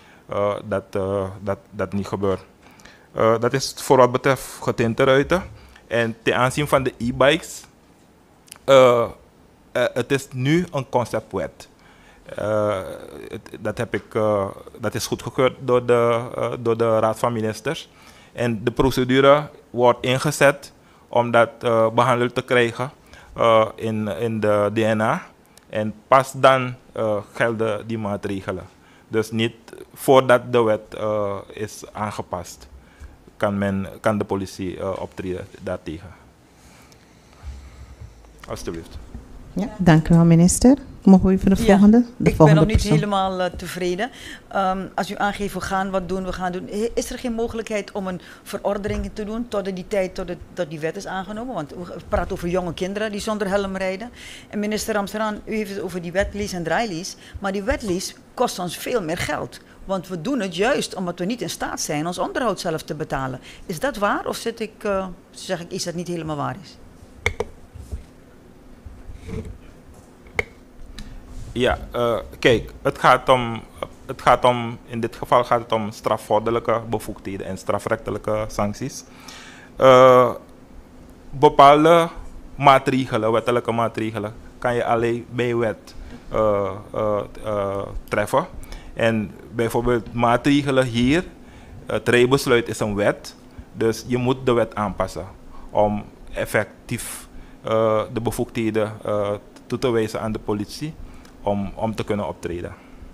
dat niet gebeurt. Dat is voor wat betreft getinte ruiten. En ten aanzien van de e-bikes, het is nu een conceptwet. Dat is goedgekeurd door de Raad van Ministers. En de procedure wordt ingezet om dat behandeld te krijgen in de DNA. En pas dan gelden die maatregelen. Dus niet voordat de wet is aangepast, kan de politie optreden daartegen. Alsjeblieft. Ja, dank u wel, minister. Mogen we even de volgende? Ik ben nog niet helemaal tevreden. Als u aangeeft, we gaan wat doen, we gaan doen. Is er geen mogelijkheid om een verordening te doen tot die tijd tot die wet is aangenomen? Want we praten over jonge kinderen die zonder helm rijden. En minister Ramsaran, u heeft het over die wetlease en draailease. Maar die wetlease kost ons veel meer geld. Want we doen het juist omdat we niet in staat zijn ons onderhoud zelf te betalen. Is dat waar of zeg ik iets dat niet helemaal waar is? Ja, kijk, in dit geval gaat het om strafvorderlijke bevoegdheden en strafrechtelijke sancties. Bepaalde maatregelen, wettelijke maatregelen, kan je alleen bij wet treffen. En bijvoorbeeld maatregelen hier, het rijbesluit is een wet, dus je moet de wet aanpassen om effectief de bevoegdheden toe te wijzen aan de politie om te kunnen optreden.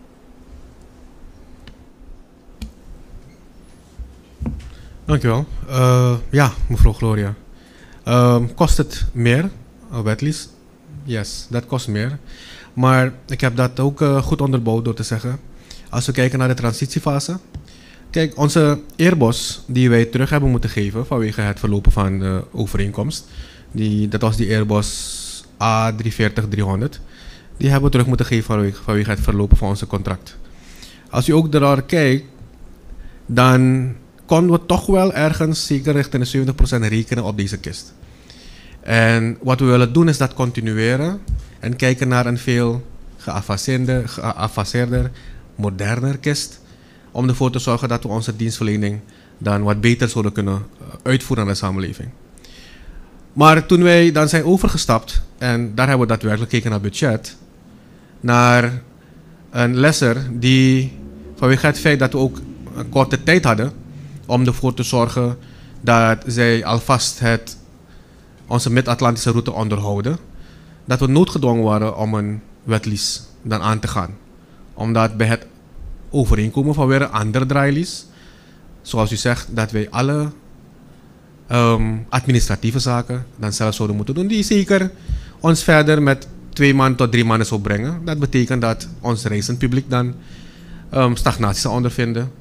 Dank u wel. Ja, mevrouw Gloria. Kost het meer, wetlease? Yes, dat kost meer. Maar ik heb dat ook goed onderbouwd door te zeggen, als we kijken naar de transitiefase. Kijk, onze eerbos die wij terug hebben moeten geven vanwege het verlopen van de overeenkomst, dat was die Airbus A340-300, die hebben we terug moeten geven vanwege het verlopen van onze contract. Als u ook naar kijkt, dan konden we toch wel ergens zeker richting de 70% rekenen op deze kist. En wat we willen doen is dat continueren en kijken naar een veel geavanceerder, moderner kist, om ervoor te zorgen dat we onze dienstverlening dan wat beter zouden kunnen uitvoeren aan de samenleving. Maar toen wij dan zijn overgestapt, en daar hebben we daadwerkelijk gekeken naar budget, naar een lesser die vanwege het feit dat we ook een korte tijd hadden om ervoor te zorgen dat zij alvast onze Mid-Atlantische route onderhouden, dat we noodgedwongen waren om een wetlease dan aan te gaan. Omdat bij het overeenkomen van weer een andere draailease, zoals u zegt, dat wij alle administratieve zaken dan zelf zouden moeten doen, die zeker ons verder met 2 maanden tot 3 maanden zou brengen. Dat betekent dat ons reizend publiek dan stagnatie zal ondervinden.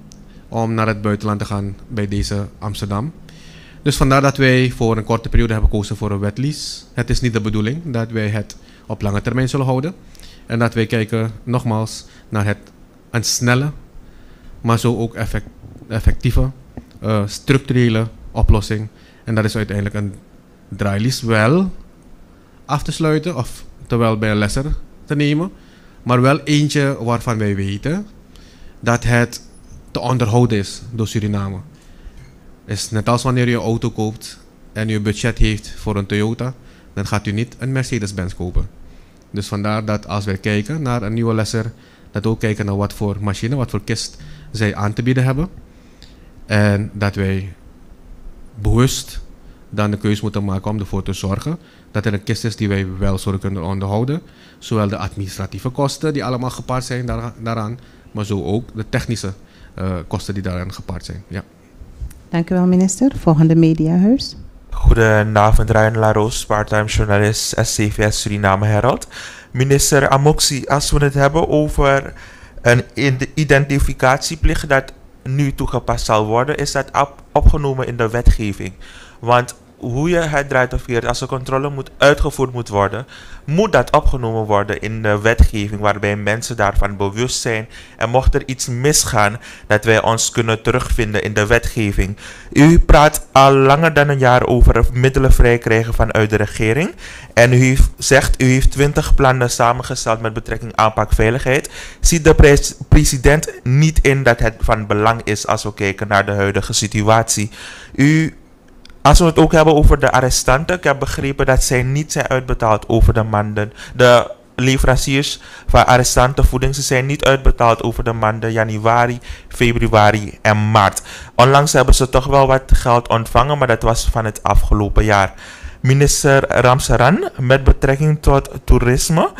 om naar het buitenland te gaan bij deze Amsterdam. Dus vandaar dat wij voor een korte periode hebben gekozen voor een wetlease. Het is niet de bedoeling dat wij het op lange termijn zullen houden. En dat wij kijken nogmaals naar een snelle, maar zo ook effectieve, structurele oplossing. En dat is uiteindelijk een draailies wel af te sluiten, of terwijl bij een lesser te nemen. Maar wel eentje waarvan wij weten dat het te onderhouden is door Suriname. Is net als wanneer je een auto koopt en je budget heeft voor een Toyota, dan gaat u niet een Mercedes-Benz kopen. Dus vandaar dat als wij kijken naar een nieuwe lesser, dat we ook kijken naar wat voor machine, wat voor kist zij aan te bieden hebben. En dat wij bewust dan de keuze moeten maken om ervoor te zorgen dat er een kist is die wij wel zullen kunnen onderhouden. Zowel de administratieve kosten die allemaal gepaard zijn daaraan, maar zo ook de technische kosten die daaraan gepaard zijn. Ja. Dank u wel, minister. Volgende mediahuis. Goedenavond, Ryan Laroos, parttime journalist, SCVS Suriname Herald. Minister Amoxi, als we het hebben over een identificatieplicht dat nu toegepast zal worden, is dat opgenomen in de wetgeving. Want hoe je het draait of keert, als de controle uitgevoerd moet worden, moet dat opgenomen worden in de wetgeving waarbij mensen daarvan bewust zijn. En mocht er iets misgaan, dat wij ons kunnen terugvinden in de wetgeving. U praat al langer dan een jaar over middelen vrijkrijgen vanuit de regering. En u zegt, u heeft 20 plannen samengesteld met betrekking aanpak veiligheid. Ziet de president niet in dat het van belang is als we kijken naar de huidige situatie? Als we het ook hebben over de arrestanten, ik heb begrepen dat zij niet zijn uitbetaald over de maanden. De leveranciers van arrestantenvoeding, ze zijn niet uitbetaald over de maanden januari, februari en maart. Onlangs hebben ze toch wel wat geld ontvangen, maar dat was van het afgelopen jaar. Minister Ramsaran, met betrekking tot toerisme,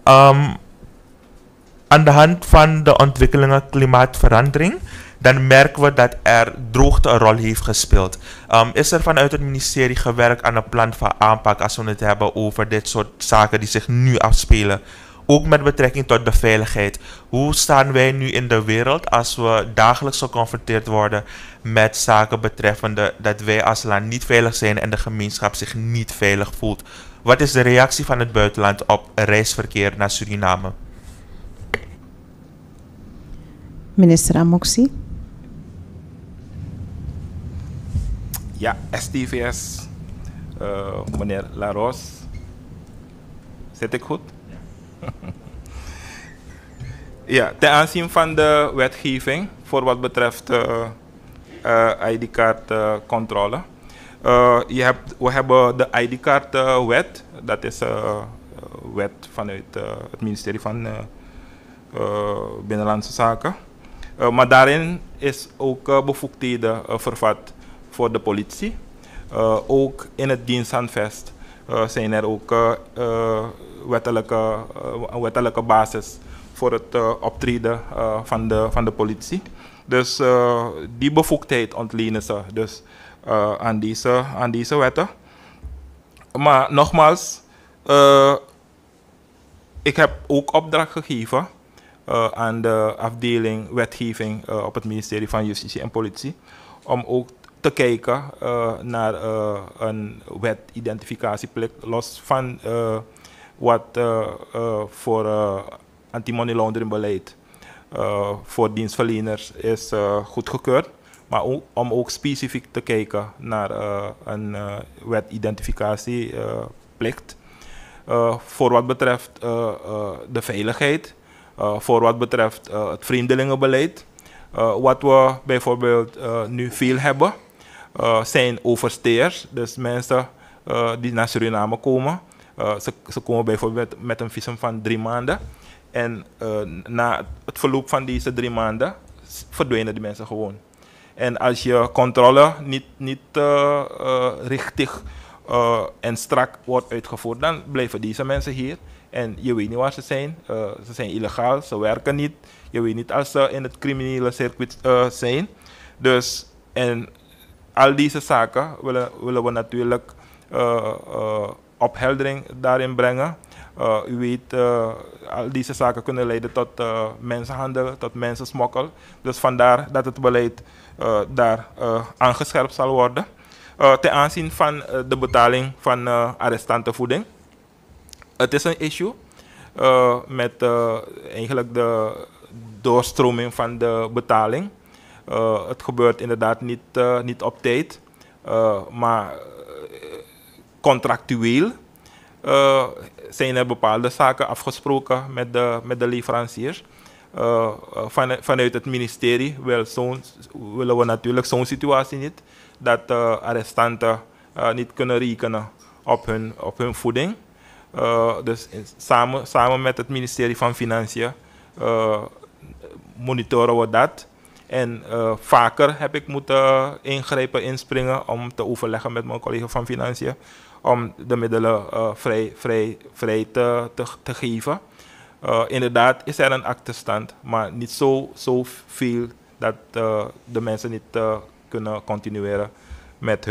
aan de hand van de ontwikkelingen klimaatverandering, dan merken we dat er droogte een rol heeft gespeeld. Is er vanuit het ministerie gewerkt aan een plan van aanpak als we het hebben over dit soort zaken die zich nu afspelen? Ook met betrekking tot de veiligheid. Hoe staan wij nu in de wereld als we dagelijks geconfronteerd worden met zaken betreffende dat wij als land niet veilig zijn en de gemeenschap zich niet veilig voelt? Wat is de reactie van het buitenland op reisverkeer naar Suriname? Minister Amoxi. Ja, STVS, meneer Laros. Zit ik goed? Ja, ten aanzien van de wetgeving voor wat betreft ID-kaart controle. We hebben de ID-kaart wet, dat is wet vanuit het ministerie van Binnenlandse Zaken. Maar daarin is ook bevoegdheden vervat voor de politie. Ook in het diensthandvest zijn er ook wettelijke basis voor het optreden van de politie. Dus die bevoegdheid ontlenen ze dus aan deze wetten. Maar nogmaals, ik heb ook opdracht gegeven aan de afdeling wetgeving op het ministerie van Justitie en Politie om ook te kijken naar een wetidentificatieplicht, los van wat voor anti-money laundering beleid voor dienstverleners is goedgekeurd, maar om ook specifiek te kijken naar een wetidentificatieplicht voor wat betreft de veiligheid, voor wat betreft het vreemdelingenbeleid. Wat we bijvoorbeeld nu veel hebben, zijn oversteers, dus mensen die naar Suriname komen. Ze komen bijvoorbeeld met een visum van 3 maanden. En na het verloop van deze 3 maanden verdwijnen die mensen gewoon. En als je controle niet richtig en strak wordt uitgevoerd, dan blijven deze mensen hier. En je weet niet waar ze zijn. Ze zijn illegaal, ze werken niet. Je weet niet als ze in het criminele circuit zijn. Dus, en al deze zaken willen we natuurlijk opheldering daarin brengen. U weet, al deze zaken kunnen leiden tot mensenhandel, tot mensensmokkel. Dus vandaar dat het beleid daar aangescherpt zal worden. Ten aanzien van de betaling van arrestantenvoeding. Het is een issue met eigenlijk de doorstroming van de betaling. Het gebeurt inderdaad niet op tijd, maar contractueel zijn er bepaalde zaken afgesproken met de leveranciers. Vanuit het ministerie willen we natuurlijk zo'n situatie niet, dat arrestanten niet kunnen rekenen op hun voeding. Dus samen met het ministerie van Financiën monitoren we dat. En vaker heb ik moeten ingrijpen, inspringen om te overleggen met mijn collega van Financiën om de middelen vrij te geven. Inderdaad is er een aktestand, maar niet zo veel dat de mensen niet kunnen continueren met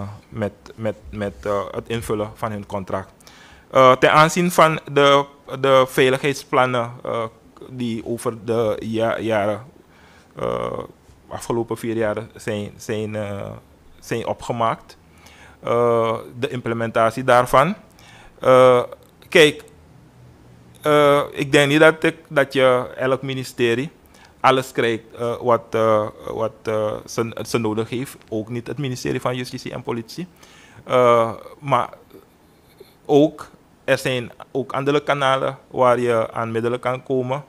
het invullen van hun contract. Ten aanzien van de veiligheidsplannen die over de jaren, afgelopen 4 jaar zijn opgemaakt. De implementatie daarvan. Kijk, ik denk niet dat je elk ministerie alles krijgt wat ze nodig heeft. Ook niet het ministerie van Justitie en Politie. Maar er zijn ook andere kanalen waar je aan middelen kan komen.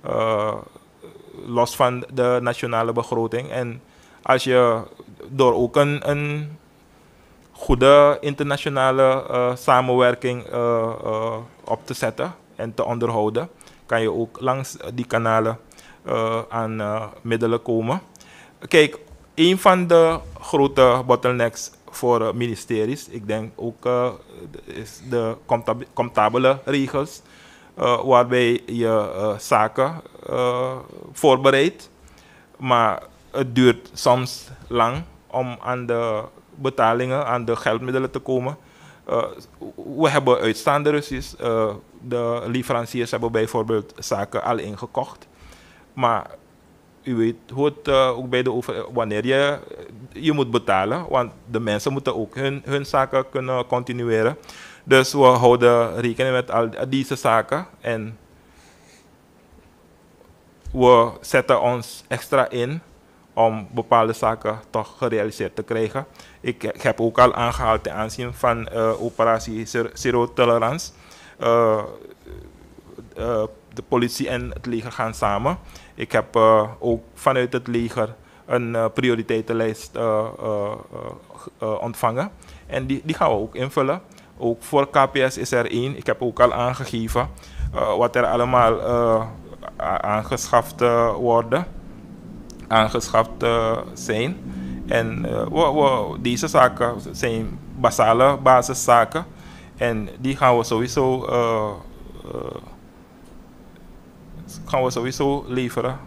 Los van de nationale begroting. En als je door ook een goede internationale samenwerking op te zetten en te onderhouden, kan je ook langs die kanalen aan middelen komen. Kijk, een van de grote bottlenecks voor ministeries, ik denk ook is de comptabele regels, waarbij je zaken voorbereidt, maar het duurt soms lang om aan de betalingen, aan de geldmiddelen te komen. We hebben uitstaande ruzies. De leveranciers hebben bijvoorbeeld zaken al ingekocht. Maar u weet hoe het ook bij wanneer je moet betalen, want de mensen moeten ook hun zaken kunnen continueren. Dus we houden rekening met al deze zaken en we zetten ons extra in om bepaalde zaken toch gerealiseerd te krijgen. Ik heb ook al aangehaald ten aanzien van operatie Zero Tolerance. De politie en het leger gaan samen. Ik heb ook vanuit het leger een prioriteitenlijst ontvangen. En die gaan we ook invullen. Ook voor KPS is er 1. Ik heb ook al aangegeven wat er allemaal aangeschaft zijn. En deze zaken zijn basale basiszaken. En die gaan we sowieso leveren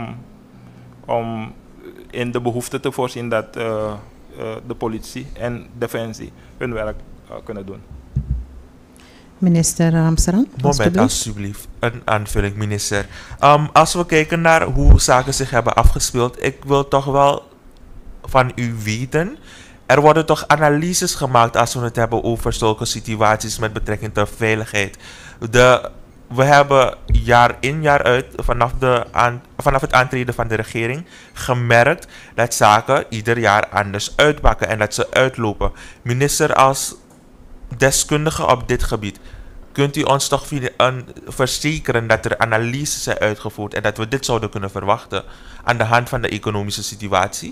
om in de behoefte te voorzien dat de politie en defensie hun werk kunnen doen. Minister Ramsaran. Moment alsjeblieft, een aanvulling minister. Als we kijken naar hoe zaken zich hebben afgespeeld, ik wil toch wel van u weten, er worden toch analyses gemaakt als we het hebben over zulke situaties met betrekking tot veiligheid. We hebben jaar in jaar uit, vanaf het aantreden van de regering, gemerkt dat zaken ieder jaar anders uitpakken en dat ze uitlopen. Minister, als deskundige op dit gebied, kunt u ons toch verzekeren dat er analyses zijn uitgevoerd en dat we dit zouden kunnen verwachten aan de hand van de economische situatie?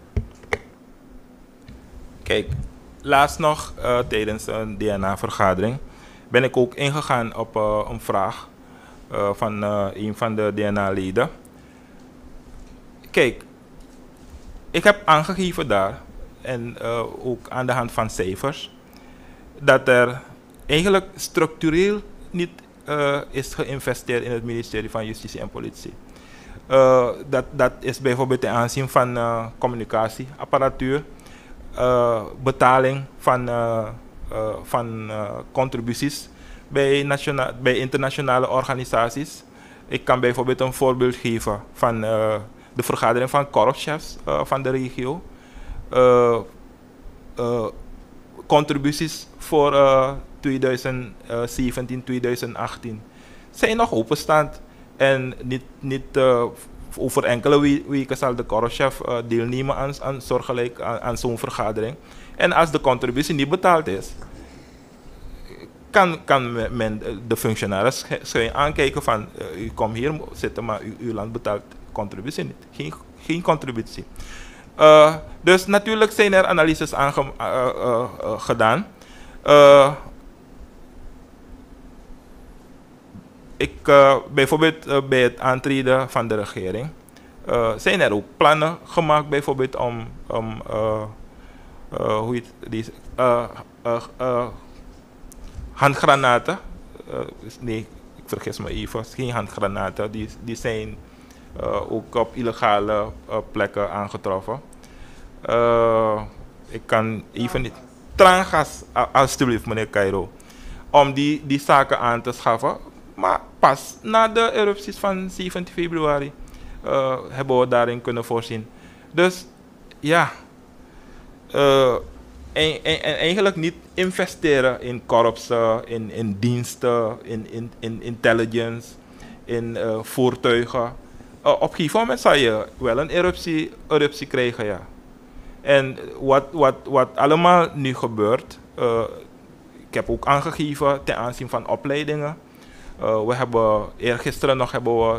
Kijk, laatst nog tijdens een DNA-vergadering ben ik ook ingegaan op een vraag van een van de DNA-leden. Kijk, ik heb aangegeven daar, en ook aan de hand van cijfers, dat er eigenlijk structureel niet is geïnvesteerd in het ministerie van Justitie en Politie. Dat is bijvoorbeeld ten aanzien van communicatieapparatuur, betaling van contributies bij internationale organisaties. Ik kan bijvoorbeeld een voorbeeld geven van de vergadering van korpschefs van de regio. Contributies voor 2017, 2018 zijn nog openstaand. En niet over enkele weken zal de korpschef deelnemen aan soortgelijk aan zo'n vergadering. En als de contributie niet betaald is, kan men de functionaris schijn aankijken van u komt hier zitten, maar uw land betaalt contributie niet. Geen contributie. Dus natuurlijk zijn er analyses gedaan. Bijvoorbeeld bij het aantreden van de regering zijn er ook plannen gemaakt, bijvoorbeeld om handgranaten. Nee, ik vergis me even, geen handgranaten. Die zijn ook op illegale plekken aangetroffen. Ik kan even niet. Traangas, alstublieft, meneer Cairo. Om die zaken aan te schaffen. Maar pas na de erupties van 17 februari hebben we daarin kunnen voorzien. Dus ja, en eigenlijk niet investeren in korpsen, in diensten, in intelligence, in voertuigen. Op een gegeven moment zal je wel een eruptie krijgen, ja. En wat allemaal nu gebeurt, ik heb ook aangegeven ten aanzien van opleidingen. We hebben eergisteren nog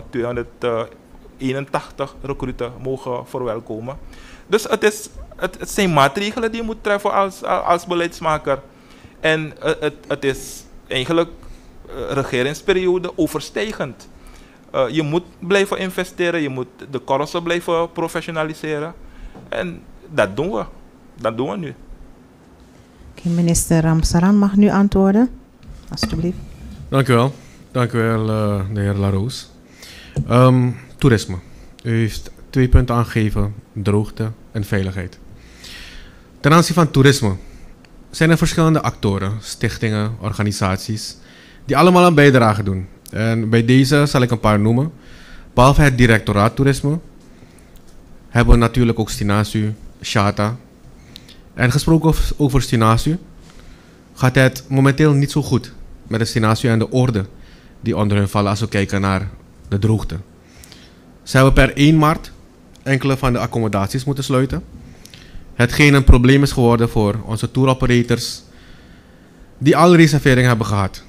281 recruten mogen verwelkomen. Dus het zijn maatregelen die je moet treffen als beleidsmaker. En het is eigenlijk regeringsperiode overstijgend. Je moet blijven investeren, je moet de korpsen blijven professionaliseren. En dat doen we. Dat doen we nu. Minister Ramsaran mag nu antwoorden. Alsjeblieft. Dank u wel. Dank u wel, de heer Laroos. Toerisme. U heeft 2 punten aangegeven, droogte en veiligheid. Ten aanzien van toerisme zijn er verschillende actoren, stichtingen, organisaties, die allemaal een bijdrage doen. En bij deze zal ik een paar noemen. Behalve het directoraat toerisme, hebben we natuurlijk ook Stinasu, Shata. En gesproken over Stinasu, gaat het momenteel niet zo goed met de Stinasu en de orde die onder hun vallen als we kijken naar de droogte. Ze hebben per 1 maart enkele van de accommodaties moeten sluiten. Hetgeen een probleem is geworden voor onze touroperators die al reserveringen hebben gehad.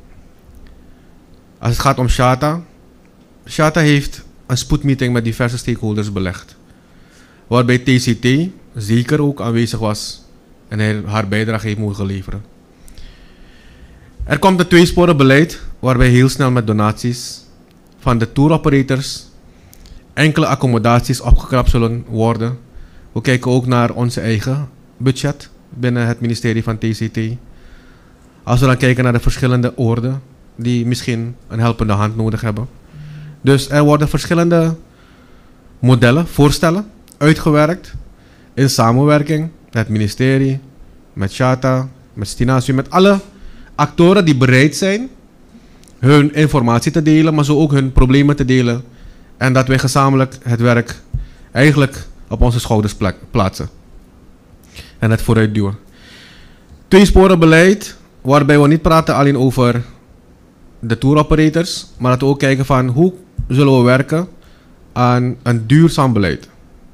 Als het gaat om Shata. Shata heeft een spoedmeeting met diverse stakeholders belegd. Waarbij TCT zeker ook aanwezig was en haar bijdrage heeft moeten leveren. Er komt een 2-sporen beleid waarbij heel snel met donaties van de touroperators enkele accommodaties opgekrapt zullen worden. We kijken ook naar onze eigen budget binnen het ministerie van TCT. Als we dan kijken naar de verschillende orden die misschien een helpende hand nodig hebben. Dus er worden verschillende modellen, voorstellen uitgewerkt in samenwerking met het ministerie, met Shata, met Stinasu, met alle actoren die bereid zijn hun informatie te delen, maar zo ook hun problemen te delen. En dat wij gezamenlijk het werk eigenlijk op onze schouders plaatsen. En het vooruitduwen. 2-sporen beleid, waarbij we niet praten alleen over de touroperators, maar dat we ook kijken van hoe zullen we werken aan een duurzaam beleid.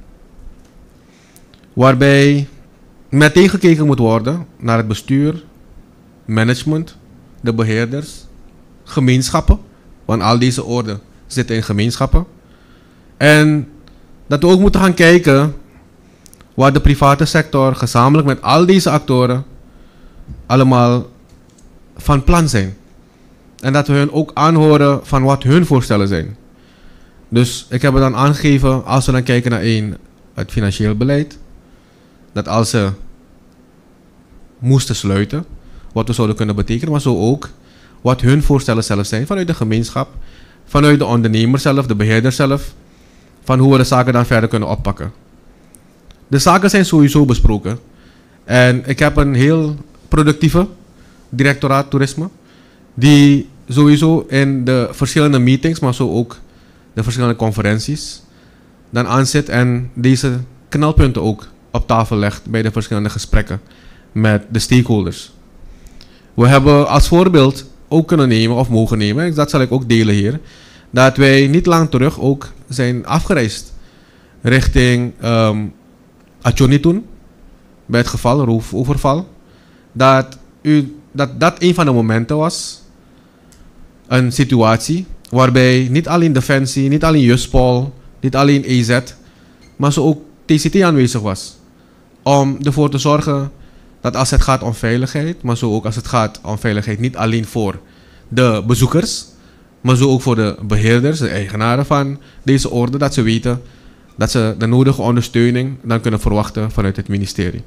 Waarbij meteen gekeken moet worden naar het bestuur, management, de beheerders, gemeenschappen, want al deze orden zitten in gemeenschappen. En dat we ook moeten gaan kijken waar de private sector gezamenlijk met al deze actoren allemaal van plan zijn. En dat we hun ook aanhoren van wat hun voorstellen zijn. Dus ik heb het dan aangegeven, als we dan kijken naar het financieel beleid, dat als ze moesten sluiten, wat we zouden kunnen betekenen, maar zo ook wat hun voorstellen zelf zijn vanuit de gemeenschap, vanuit de ondernemer zelf, de beheerder zelf, van hoe we de zaken dan verder kunnen oppakken. De zaken zijn sowieso besproken. En ik heb een heel productieve directoraat toerisme. die sowieso in de verschillende meetings, maar zo ook de verschillende conferenties, dan aanzet en deze knelpunten ook op tafel legt bij de verschillende gesprekken met de stakeholders. We hebben als voorbeeld ook kunnen nemen of mogen nemen, dat zal ik ook delen hier, dat wij niet lang terug ook zijn afgereisd richting Achoni toen, bij het geval, roofoverval, dat een van de momenten was, een situatie waarbij niet alleen Defensie, niet alleen Juspol, niet alleen EZ, maar zo ook TCT aanwezig was. Om ervoor te zorgen dat als het gaat om veiligheid, maar zo ook als het gaat om veiligheid niet alleen voor de bezoekers, maar zo ook voor de beheerders, de eigenaren van deze orde, dat ze weten dat ze de nodige ondersteuning dan kunnen verwachten vanuit het ministerie.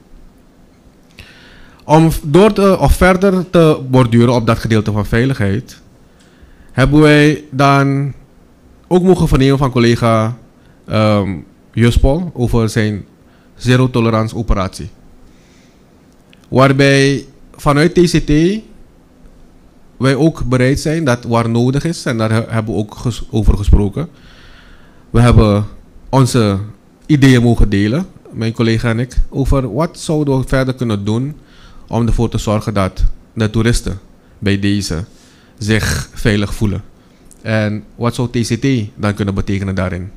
Om verder te borduren op dat gedeelte van veiligheid, hebben wij dan ook mogen vernemen van collega Juspol over zijn zero-tolerance operatie. Waarbij vanuit TCT wij ook bereid zijn dat waar nodig is, en daar hebben we ook over gesproken. We hebben onze ideeën mogen delen, mijn collega en ik, over wat zouden we verder kunnen doen om ervoor te zorgen dat de toeristen bij deze zich veilig voelen. En wat zou TCT dan kunnen betekenen daarin?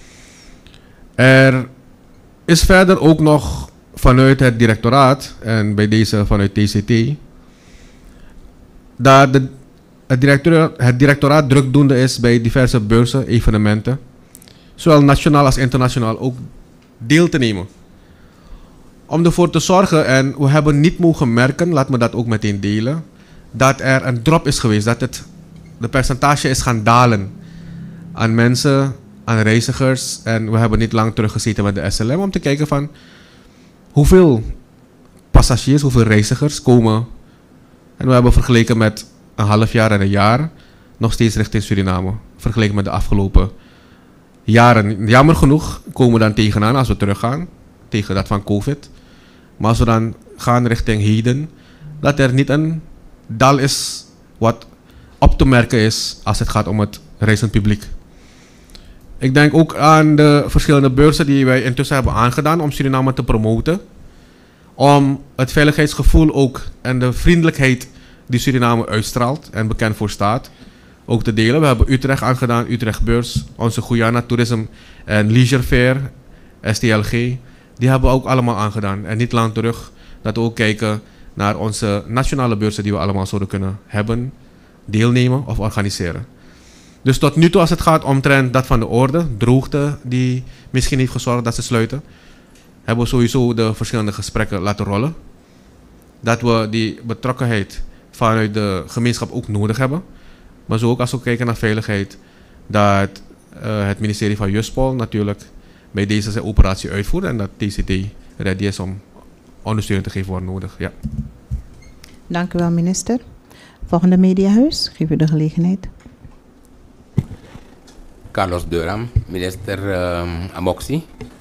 Er is verder ook nog vanuit het directoraat, en bij deze vanuit TCT, dat het directoraat drukdoende is bij diverse beurzen, evenementen, zowel nationaal als internationaal, ook deel te nemen. Om ervoor te zorgen, en we hebben niet mogen merken, laat me dat ook meteen delen, dat er een drop is geweest, dat de percentage is gaan dalen aan mensen, aan reizigers. En we hebben niet lang teruggezeten met de SLM om te kijken van hoeveel passagiers, hoeveel reizigers komen. En we hebben vergeleken met een half jaar en een jaar nog steeds richting Suriname. Vergeleken met de afgelopen jaren. Jammer genoeg komen we dan tegenaan als we teruggaan, tegen dat van COVID. Maar als we dan gaan richting heden, dat er niet een dal is wat op te merken is als het gaat om het reizend publiek. Ik denk ook aan de verschillende beurzen die wij intussen hebben aangedaan om Suriname te promoten. Om het veiligheidsgevoel ook en de vriendelijkheid die Suriname uitstraalt en bekend voor staat, ook te delen. We hebben Utrecht aangedaan, Utrecht Beurs, onze Guyana Tourism en Leisure Fair, STLG. Die hebben we ook allemaal aangedaan. En niet lang terug dat we ook kijken naar onze nationale beurzen die we allemaal zouden kunnen hebben, deelnemen of organiseren. Dus tot nu toe als het gaat omtrent dat van de orde, droogte die misschien heeft gezorgd dat ze sluiten, hebben we sowieso de verschillende gesprekken laten rollen. Dat we die betrokkenheid vanuit de gemeenschap ook nodig hebben. Maar zo ook als we kijken naar veiligheid, dat het ministerie van Juspol natuurlijk bij deze zijn operatie uitvoert en dat TCT ready is om ondersteuning te geven waar nodig. Ja. Dank u wel, minister. Volgende mediahuis, geef u de gelegenheid. Carlos Durham, minister Amoxi.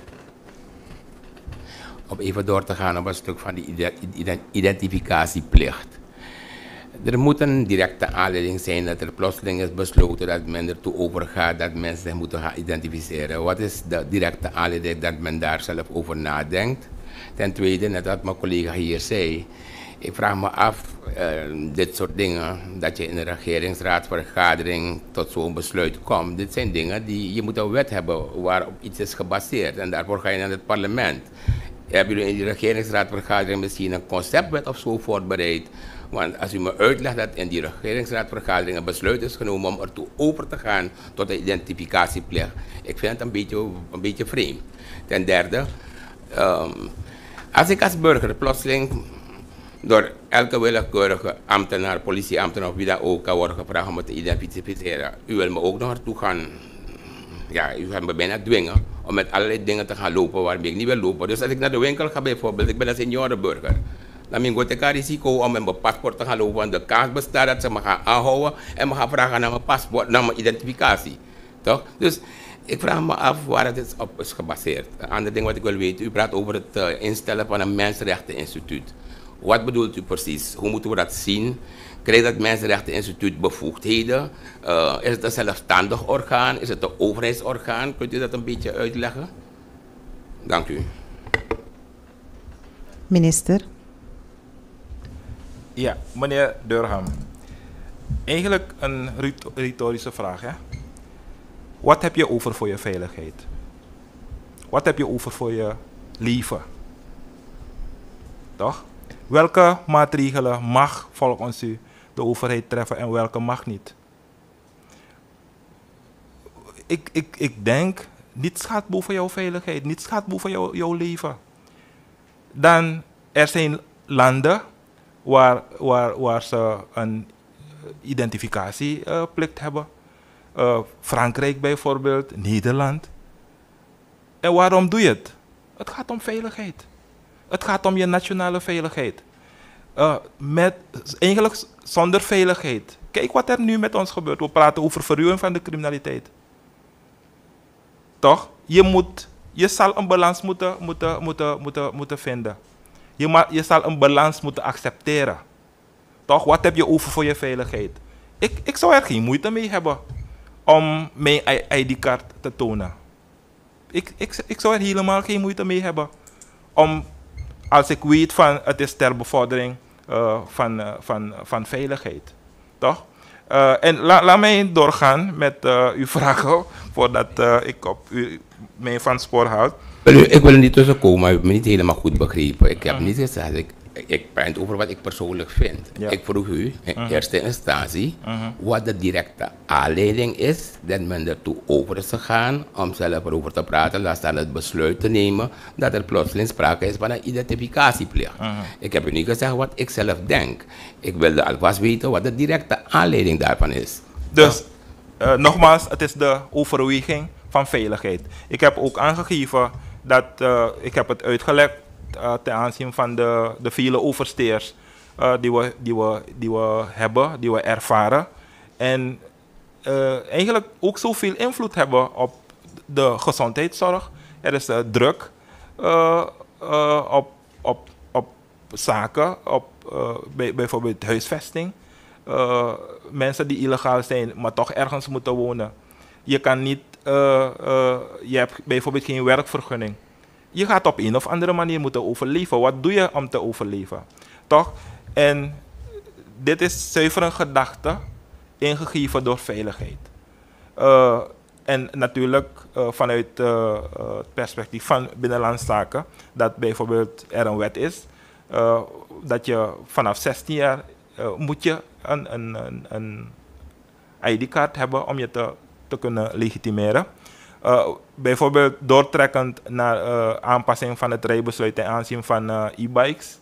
Om even door te gaan op een stuk van die identificatieplicht. Er moet een directe aanleiding zijn dat er plotseling is besloten dat men ertoe overgaat dat mensen zich moeten gaan identificeren. Wat is de directe aanleiding dat men daar zelf over nadenkt? Ten tweede, net wat mijn collega hier zei, ik vraag me af, dit soort dingen, dat je in een regeringsraadvergadering tot zo'n besluit komt. Dit zijn dingen die, je moet een wet hebben waarop iets is gebaseerd en daarvoor ga je naar het parlement. Hebben jullie in die regeringsraadvergadering misschien een conceptwet of zo voorbereid? Want als u me uitlegt dat in die regeringsraadvergadering een besluit is genomen om ertoe over te gaan tot de identificatieplicht, ik vind het een beetje vreemd. Ten derde, als ik als burger plotseling door elke willekeurige ambtenaar, politieambtenaar of wie dat ook kan worden gevraagd om me te identificeren, u wil me ook nog naartoe gaan, ja, u gaat me bijna dwingen om met allerlei dingen te gaan lopen waarmee ik niet wil lopen. Dus als ik naar de winkel ga bijvoorbeeld, ik ben een seniorenburger, dan ben ik een risico om met mijn paspoort te gaan lopen, want de kans bestaat dat ze me gaan aanhouden en me gaan vragen naar mijn paspoort, naar mijn identificatie. Toch? Dus ik vraag me af waar het op is gebaseerd. Een ander ding wat ik wil weten, u praat over het instellen van een mensenrechteninstituut. Wat bedoelt u precies? Hoe moeten we dat zien? Krijgt het Mensenrechteninstituut bevoegdheden? Is het een zelfstandig orgaan? Is het een overheidsorgaan? Kunt u dat een beetje uitleggen? Dank u. Minister. Ja, meneer Durham. Eigenlijk een retorische vraag. Hè? Wat heb je over voor je veiligheid? Wat heb je over voor je leven? Toch? Welke maatregelen mag volgens u de overheid treffen en welke mag niet? Ik denk, niets gaat boven jouw veiligheid, niets gaat boven jouw leven. Dan, er zijn landen waar ze een identificatieplicht hebben. Frankrijk bijvoorbeeld, Nederland. En waarom doe je het? Het gaat om veiligheid. Het gaat om je nationale veiligheid. Eigenlijk zonder veiligheid. Kijk wat er nu met ons gebeurt. We praten over verruwing van de criminaliteit. Toch? Je zal een balans moeten vinden. Je zal een balans moeten accepteren. Toch? Wat heb je over voor je veiligheid? Ik zou er geen moeite mee hebben om mijn ID-kaart te tonen. Ik zou er helemaal geen moeite mee hebben. Als ik weet van het is ter bevordering van veiligheid. Toch? En laat mij doorgaan met uw vragen voordat ik op mij van spoor houd. Ik wil er niet tussenkomen, maar ik heb me niet helemaal goed begrepen. Ik heb niet gezegd, ik praat over wat ik persoonlijk vind. Ja. Ik vroeg u in eerste instantie wat de directe aanleiding is dat men ertoe over is gegaan om zelf erover te praten, laat staan het besluit te nemen dat er plotseling sprake is van een identificatieplicht. Ik heb u niet gezegd wat ik zelf denk. Ik wilde alvast weten wat de directe aanleiding daarvan is. Dus, nogmaals, het is de overweging van veiligheid. Ik heb ook aangegeven dat, ik heb het uitgelegd ten aanzien van de vele oversteers die we hebben, die we ervaren. En eigenlijk ook zoveel invloed hebben op de gezondheidszorg. Er is druk op zaken, bijvoorbeeld huisvesting. Mensen die illegaal zijn, maar toch ergens moeten wonen. Je kan niet, je hebt bijvoorbeeld geen werkvergunning. Je gaat op een of andere manier moeten overleven. Wat doe je om te overleven? Toch? En dit is zuiver een gedachte, ingegeven door veiligheid. En natuurlijk vanuit het perspectief van Binnenlandse Zaken, dat bijvoorbeeld er een wet is, dat je vanaf 16 jaar moet je een ID-kaart hebben om je te kunnen legitimeren. Bijvoorbeeld doortrekkend naar aanpassing van het rijbesluit ten aanzien van e-bikes.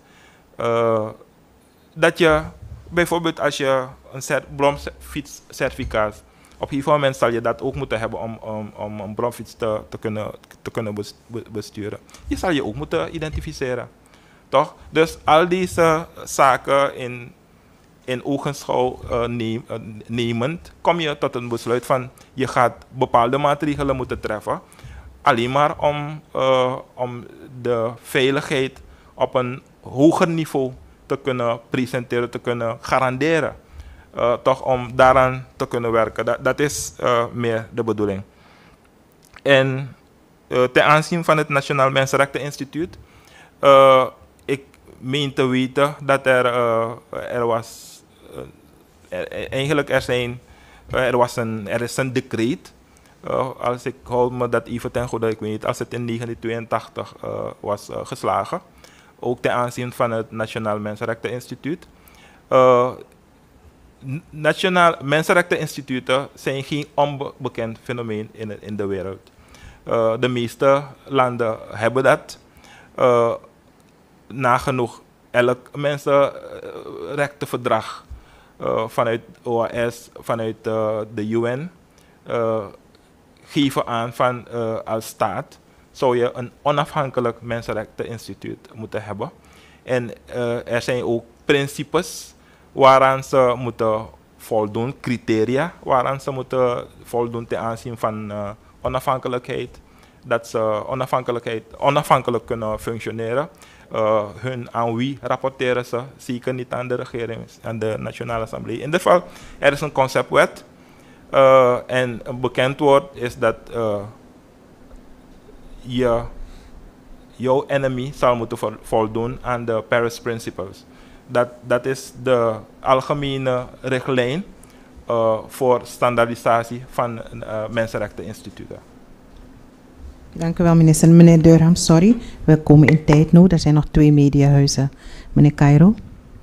Dat je bijvoorbeeld als je een bromfietscertificaat, op een gegeven moment zal je dat ook moeten hebben om een bromfiets te kunnen besturen. Je zal je ook moeten identificeren. Toch? Dus al deze zaken in ogenschouw nemend, kom je tot een besluit van je gaat bepaalde maatregelen moeten treffen. Alleen maar om de veiligheid op een hoger niveau te kunnen presenteren, te kunnen garanderen. Toch om daaraan te kunnen werken. Dat is meer de bedoeling. En ten aanzien van het Nationaal Mensenrechteninstituut, ik meen te weten dat er is een decreet. Als ik hou me dat even ten goede, ik weet niet, als het in 1982 was geslagen. Ook ten aanzien van het Nationaal Mensenrechteninstituut. Nationaal Mensenrechteninstituten zijn geen onbekend fenomeen in de wereld. De meeste landen hebben dat. Nagenoeg elk mensenrechtenverdrag vanuit OAS, vanuit de UN, geven aan van als staat zou je een onafhankelijk mensenrechteninstituut moeten hebben. En er zijn ook principes waaraan ze moeten voldoen, criteria waaraan ze moeten voldoen ten aanzien van onafhankelijkheid, dat ze onafhankelijk kunnen functioneren. aan wie rapporteren ze? Zeker niet aan de regering, aan de Nationale Assemblée. In ieder geval, er is een conceptwet. En een bekend woord is dat jouw enemy zal moeten voldoen aan de Paris Principles. Dat is de algemene richtlijn voor standaardisatie van mensenrechteninstituten. Dank u wel, minister. Meneer Durham, sorry. We komen in tijdnood. Er zijn nog 2 mediahuizen. Meneer Cairo.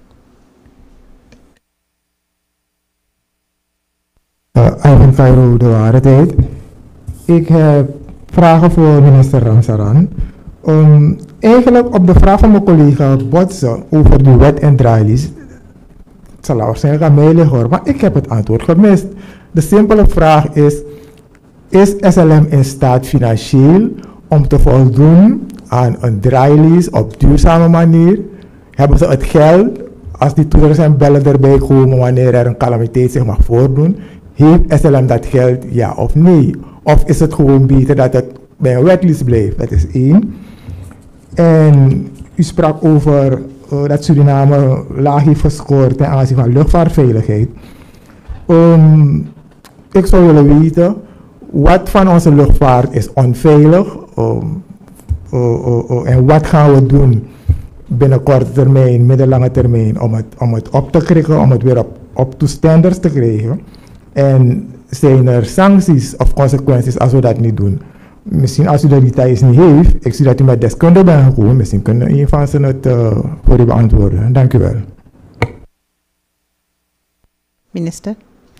Ivan Cairo, de Ware Tijd. Ik heb vragen voor minister Ramsaran. Eigenlijk op de vraag van mijn collega Botsen over de wet en draailis. Het zal waarschijnlijk aan mij liggen hoor, maar ik heb het antwoord gemist. De simpele vraag is SLM in staat financieel om te voldoen aan een draailis op duurzame manier? Hebben ze het geld, als die toeters en bellen erbij komen wanneer er een calamiteit zich mag voordoen? Heeft SLM dat geld, ja of nee? Of is het gewoon beter dat het bij een wetlease blijft? Dat is 1. En u sprak over dat Suriname laag heeft gescoord ten aanzien van luchtvaartveiligheid. Ik zou willen weten, wat van onze luchtvaart is onveilig? En wat gaan we doen binnen korte termijn, middellange termijn, om het op te krikken, om het weer op to standards te krijgen? En zijn er sancties of consequenties als we dat niet doen? Misschien als u de details niet heeft, ik zie dat u met deskundigen bent gekomen, misschien kunnen een van ze het voor u beantwoorden. Dank u wel. Minister.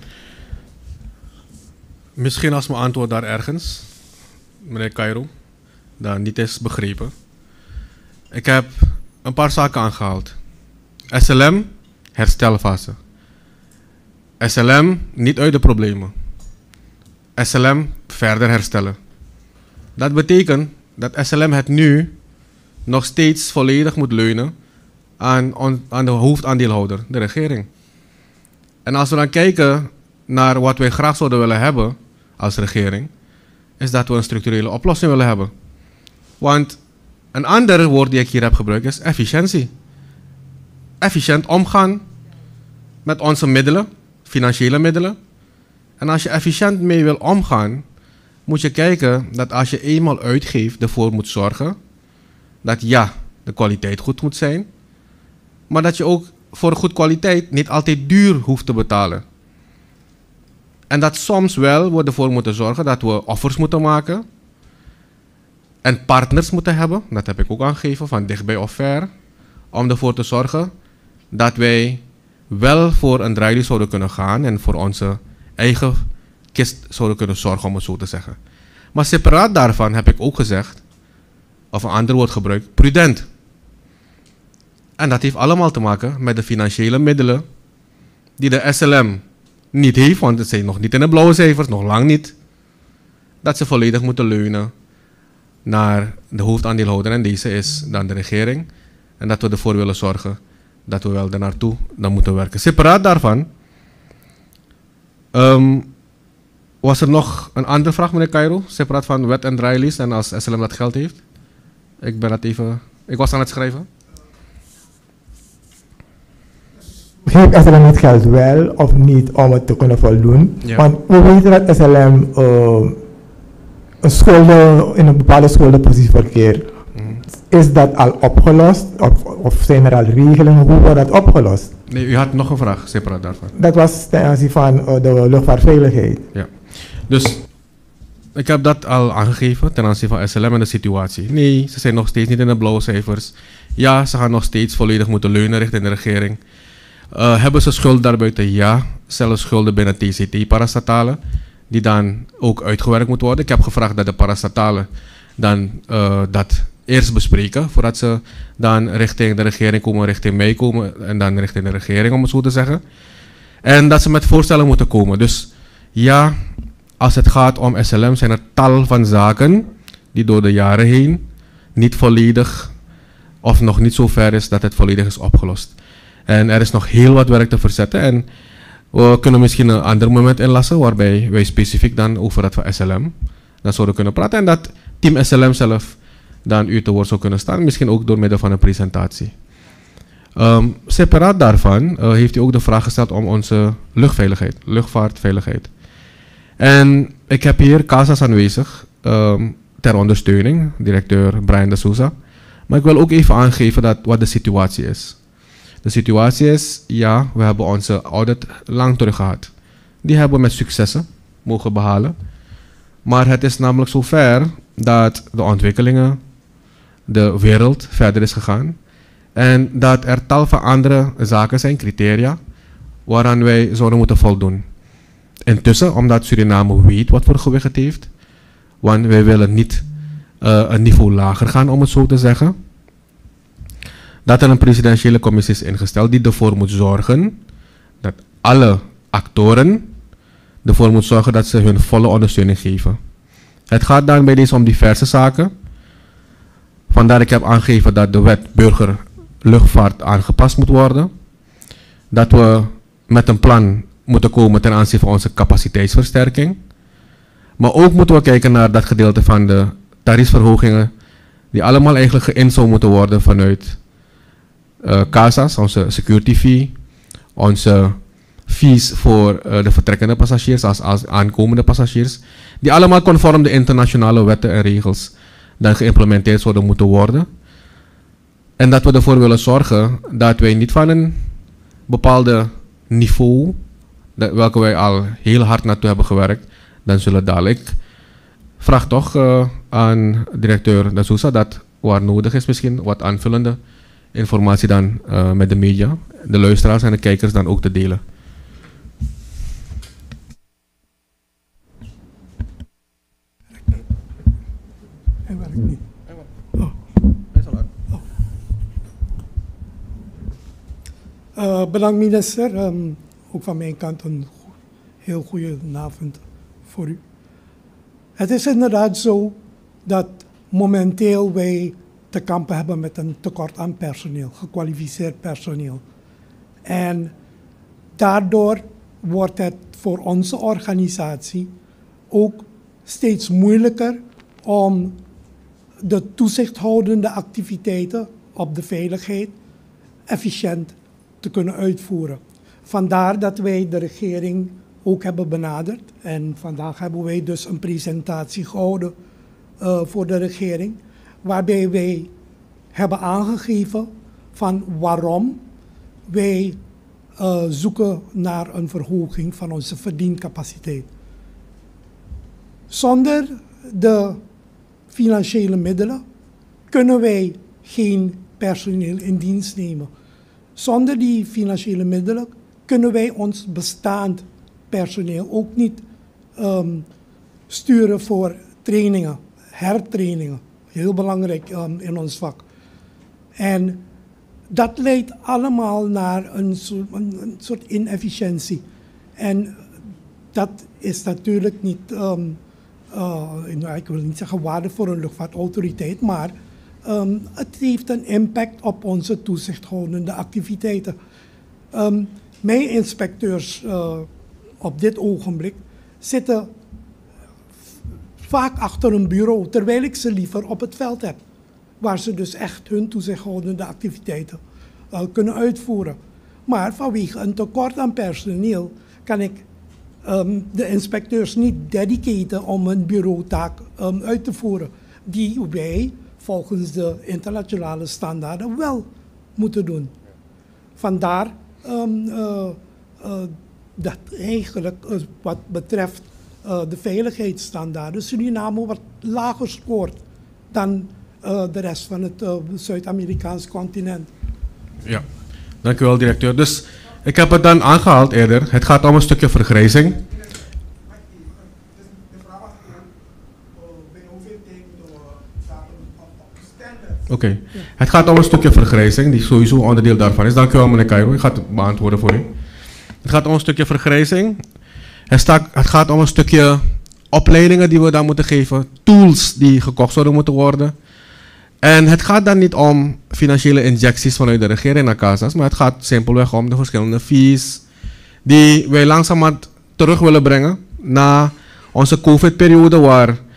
Misschien als mijn antwoord daar ergens, meneer Cairo, dat niet is begrepen. Ik heb een paar zaken aangehaald. SLM, herstelfase. SLM, niet uit de problemen. SLM, verder herstellen. Dat betekent dat SLM het nu nog steeds volledig moet leunen aan de hoofdaandeelhouder, de regering. En als we dan kijken naar wat wij graag zouden willen hebben als regering, is dat we een structurele oplossing willen hebben. Want een ander woord die ik hier heb gebruikt is efficiëntie. Efficiënt omgaan met onze middelen, financiële middelen. En als je efficiënt mee wil omgaan, moet je kijken dat als je eenmaal uitgeeft, ervoor moet zorgen dat ja, de kwaliteit goed moet zijn, maar dat je ook voor goed kwaliteit niet altijd duur hoeft te betalen. En dat soms wel we ervoor moeten zorgen dat we offers moeten maken en partners moeten hebben, dat heb ik ook aangegeven, van dichtbij of ver, om ervoor te zorgen dat wij wel voor een draailis zouden kunnen gaan en voor onze eigen kist zouden kunnen zorgen, om het zo te zeggen. Maar separaat daarvan heb ik ook gezegd, of een ander woord gebruikt, prudent. En dat heeft allemaal te maken met de financiële middelen die de SLM niet heeft, want het zijn nog niet in de blauwe cijfers, nog lang niet. Dat ze volledig moeten leunen naar de hoofdaandeelhouder en deze is dan de regering. En dat we ervoor willen zorgen dat we wel daarnaartoe dan moeten werken. Separaat daarvan was er nog een andere vraag, meneer Cairo, separaat van wet en draailis en als SLM dat geld heeft. Ik was aan het schrijven. Heeft SLM het geld wel of niet om het te kunnen voldoen? Ja. Want we weten dat SLM in een bepaalde schuldenpositie verkeert. Is dat al opgelost? Of zijn er al regelingen? Hoe wordt dat opgelost? Nee, u had nog een vraag, separaat daarvan. Dat was ten aanzien van de luchtvaartveiligheid. Ja, dus ik heb dat al aangegeven ten aanzien van SLM en de situatie. Nee, ze zijn nog steeds niet in de blauwe cijfers. Ja, ze gaan nog steeds volledig moeten leunen richting de regering. Hebben ze schulden daarbuiten? Ja, zelfs schulden binnen TCT-parastatalen, die dan ook uitgewerkt moeten worden. Ik heb gevraagd dat de parastatalen dan dat eerst bespreken, voordat ze dan richting de regering komen, richting mij komen en dan richting de regering, om het zo te zeggen. En dat ze met voorstellen moeten komen. Dus ja, als het gaat om SLM zijn er tal van zaken die door de jaren heen niet volledig of nog niet zo ver is dat het volledig is opgelost. En er is nog heel wat werk te verzetten en we kunnen misschien een ander moment inlassen waarbij wij specifiek dan over het van SLM dan zouden kunnen praten en dat team SLM zelf dan u te woord zou kunnen staan. Misschien ook door middel van een presentatie. Separaat daarvan heeft u ook de vraag gesteld om onze luchtveiligheid, luchtvaartveiligheid. En ik heb hier CASA's aanwezig ter ondersteuning, directeur Brian de Souza. Maar ik wil ook even aangeven wat de situatie is. De situatie is, ja, we hebben onze audit lang terug gehad. Die hebben we met successen mogen behalen. Maar het is namelijk zover dat de ontwikkelingen, de wereld verder is gegaan. En dat er tal van andere zaken zijn, criteria, waaraan wij zouden moeten voldoen. Intussen, omdat Suriname weet wat voor gewicht het heeft, want wij willen niet een niveau lager gaan, om het zo te zeggen, dat er een presidentiële commissie is ingesteld die ervoor moet zorgen dat alle actoren ervoor moet zorgen dat ze hun volle ondersteuning geven. Het gaat dan bij deze om diverse zaken. Vandaar dat ik heb aangegeven dat de wet burgerluchtvaart aangepast moet worden. Dat we met een plan moeten komen ten aanzien van onze capaciteitsversterking. Maar ook moeten we kijken naar dat gedeelte van de tariefverhogingen die allemaal eigenlijk geïnd zou moeten worden vanuit CASA's, onze security fee, onze fees voor de vertrekkende passagiers als aankomende passagiers, die allemaal conform de internationale wetten en regels dan geïmplementeerd zouden moeten worden. En dat we ervoor willen zorgen dat wij niet van een bepaalde niveau, welke wij al heel hard naartoe hebben gewerkt, dan zullen dadelijk. Ik vraag toch aan directeur de Souza dat waar nodig is misschien wat aanvullende informatie dan met de media, de luisteraars en de kijkers dan ook te delen. Hij werkt niet. Bedankt minister. Ook van mijn kant een heel goede avond voor u. Het is inderdaad zo dat momenteel wij te kampen hebben met een tekort aan personeel, gekwalificeerd personeel. En daardoor wordt het voor onze organisatie ook steeds moeilijker om de toezichthoudende activiteiten op de veiligheid efficiënt te kunnen uitvoeren. Vandaar dat wij de regering ook hebben benaderd en vandaag hebben wij dus een presentatie gehouden voor de regering, waarbij wij hebben aangegeven van waarom wij zoeken naar een verhoging van onze verdiencapaciteit. Zonder de financiële middelen kunnen wij geen personeel in dienst nemen. Zonder die financiële middelen kunnen wij ons bestaand personeel ook niet sturen voor trainingen, hertrainingen. Heel belangrijk in ons vak. En dat leidt allemaal naar een soort inefficiëntie. En dat is natuurlijk niet, ik wil niet zeggen waarde voor een luchtvaartautoriteit, maar het heeft een impact op onze toezichthoudende activiteiten. Mijn inspecteurs op dit ogenblik zitten vaak achter een bureau, terwijl ik ze liever op het veld heb, waar ze dus echt hun toezichthoudende activiteiten kunnen uitvoeren. Maar vanwege een tekort aan personeel kan ik de inspecteurs niet dedicaten om een bureautaak uit te voeren, die wij volgens de internationale standaarden wel moeten doen. Vandaar dat eigenlijk wat betreft de veiligheidsstandaarden Suriname wat lager scoort dan de rest van het Zuid-Amerikaans continent. Ja, dank u wel directeur. Dus ik heb het dan aangehaald eerder. Het gaat om een stukje vergrijzing. Oké. Het gaat om een stukje vergrijzing, die sowieso onderdeel daarvan is. Dank u wel, meneer Cairo. Ik ga het beantwoorden voor u. Het gaat om een stukje vergrijzing. Het gaat om een stukje opleidingen die we dan moeten geven. Tools die gekocht zouden moeten worden. En het gaat dan niet om financiële injecties vanuit de regering naar CASA's, maar het gaat simpelweg om de verschillende fees die wij langzamerhand terug willen brengen na onze COVID-periode, waar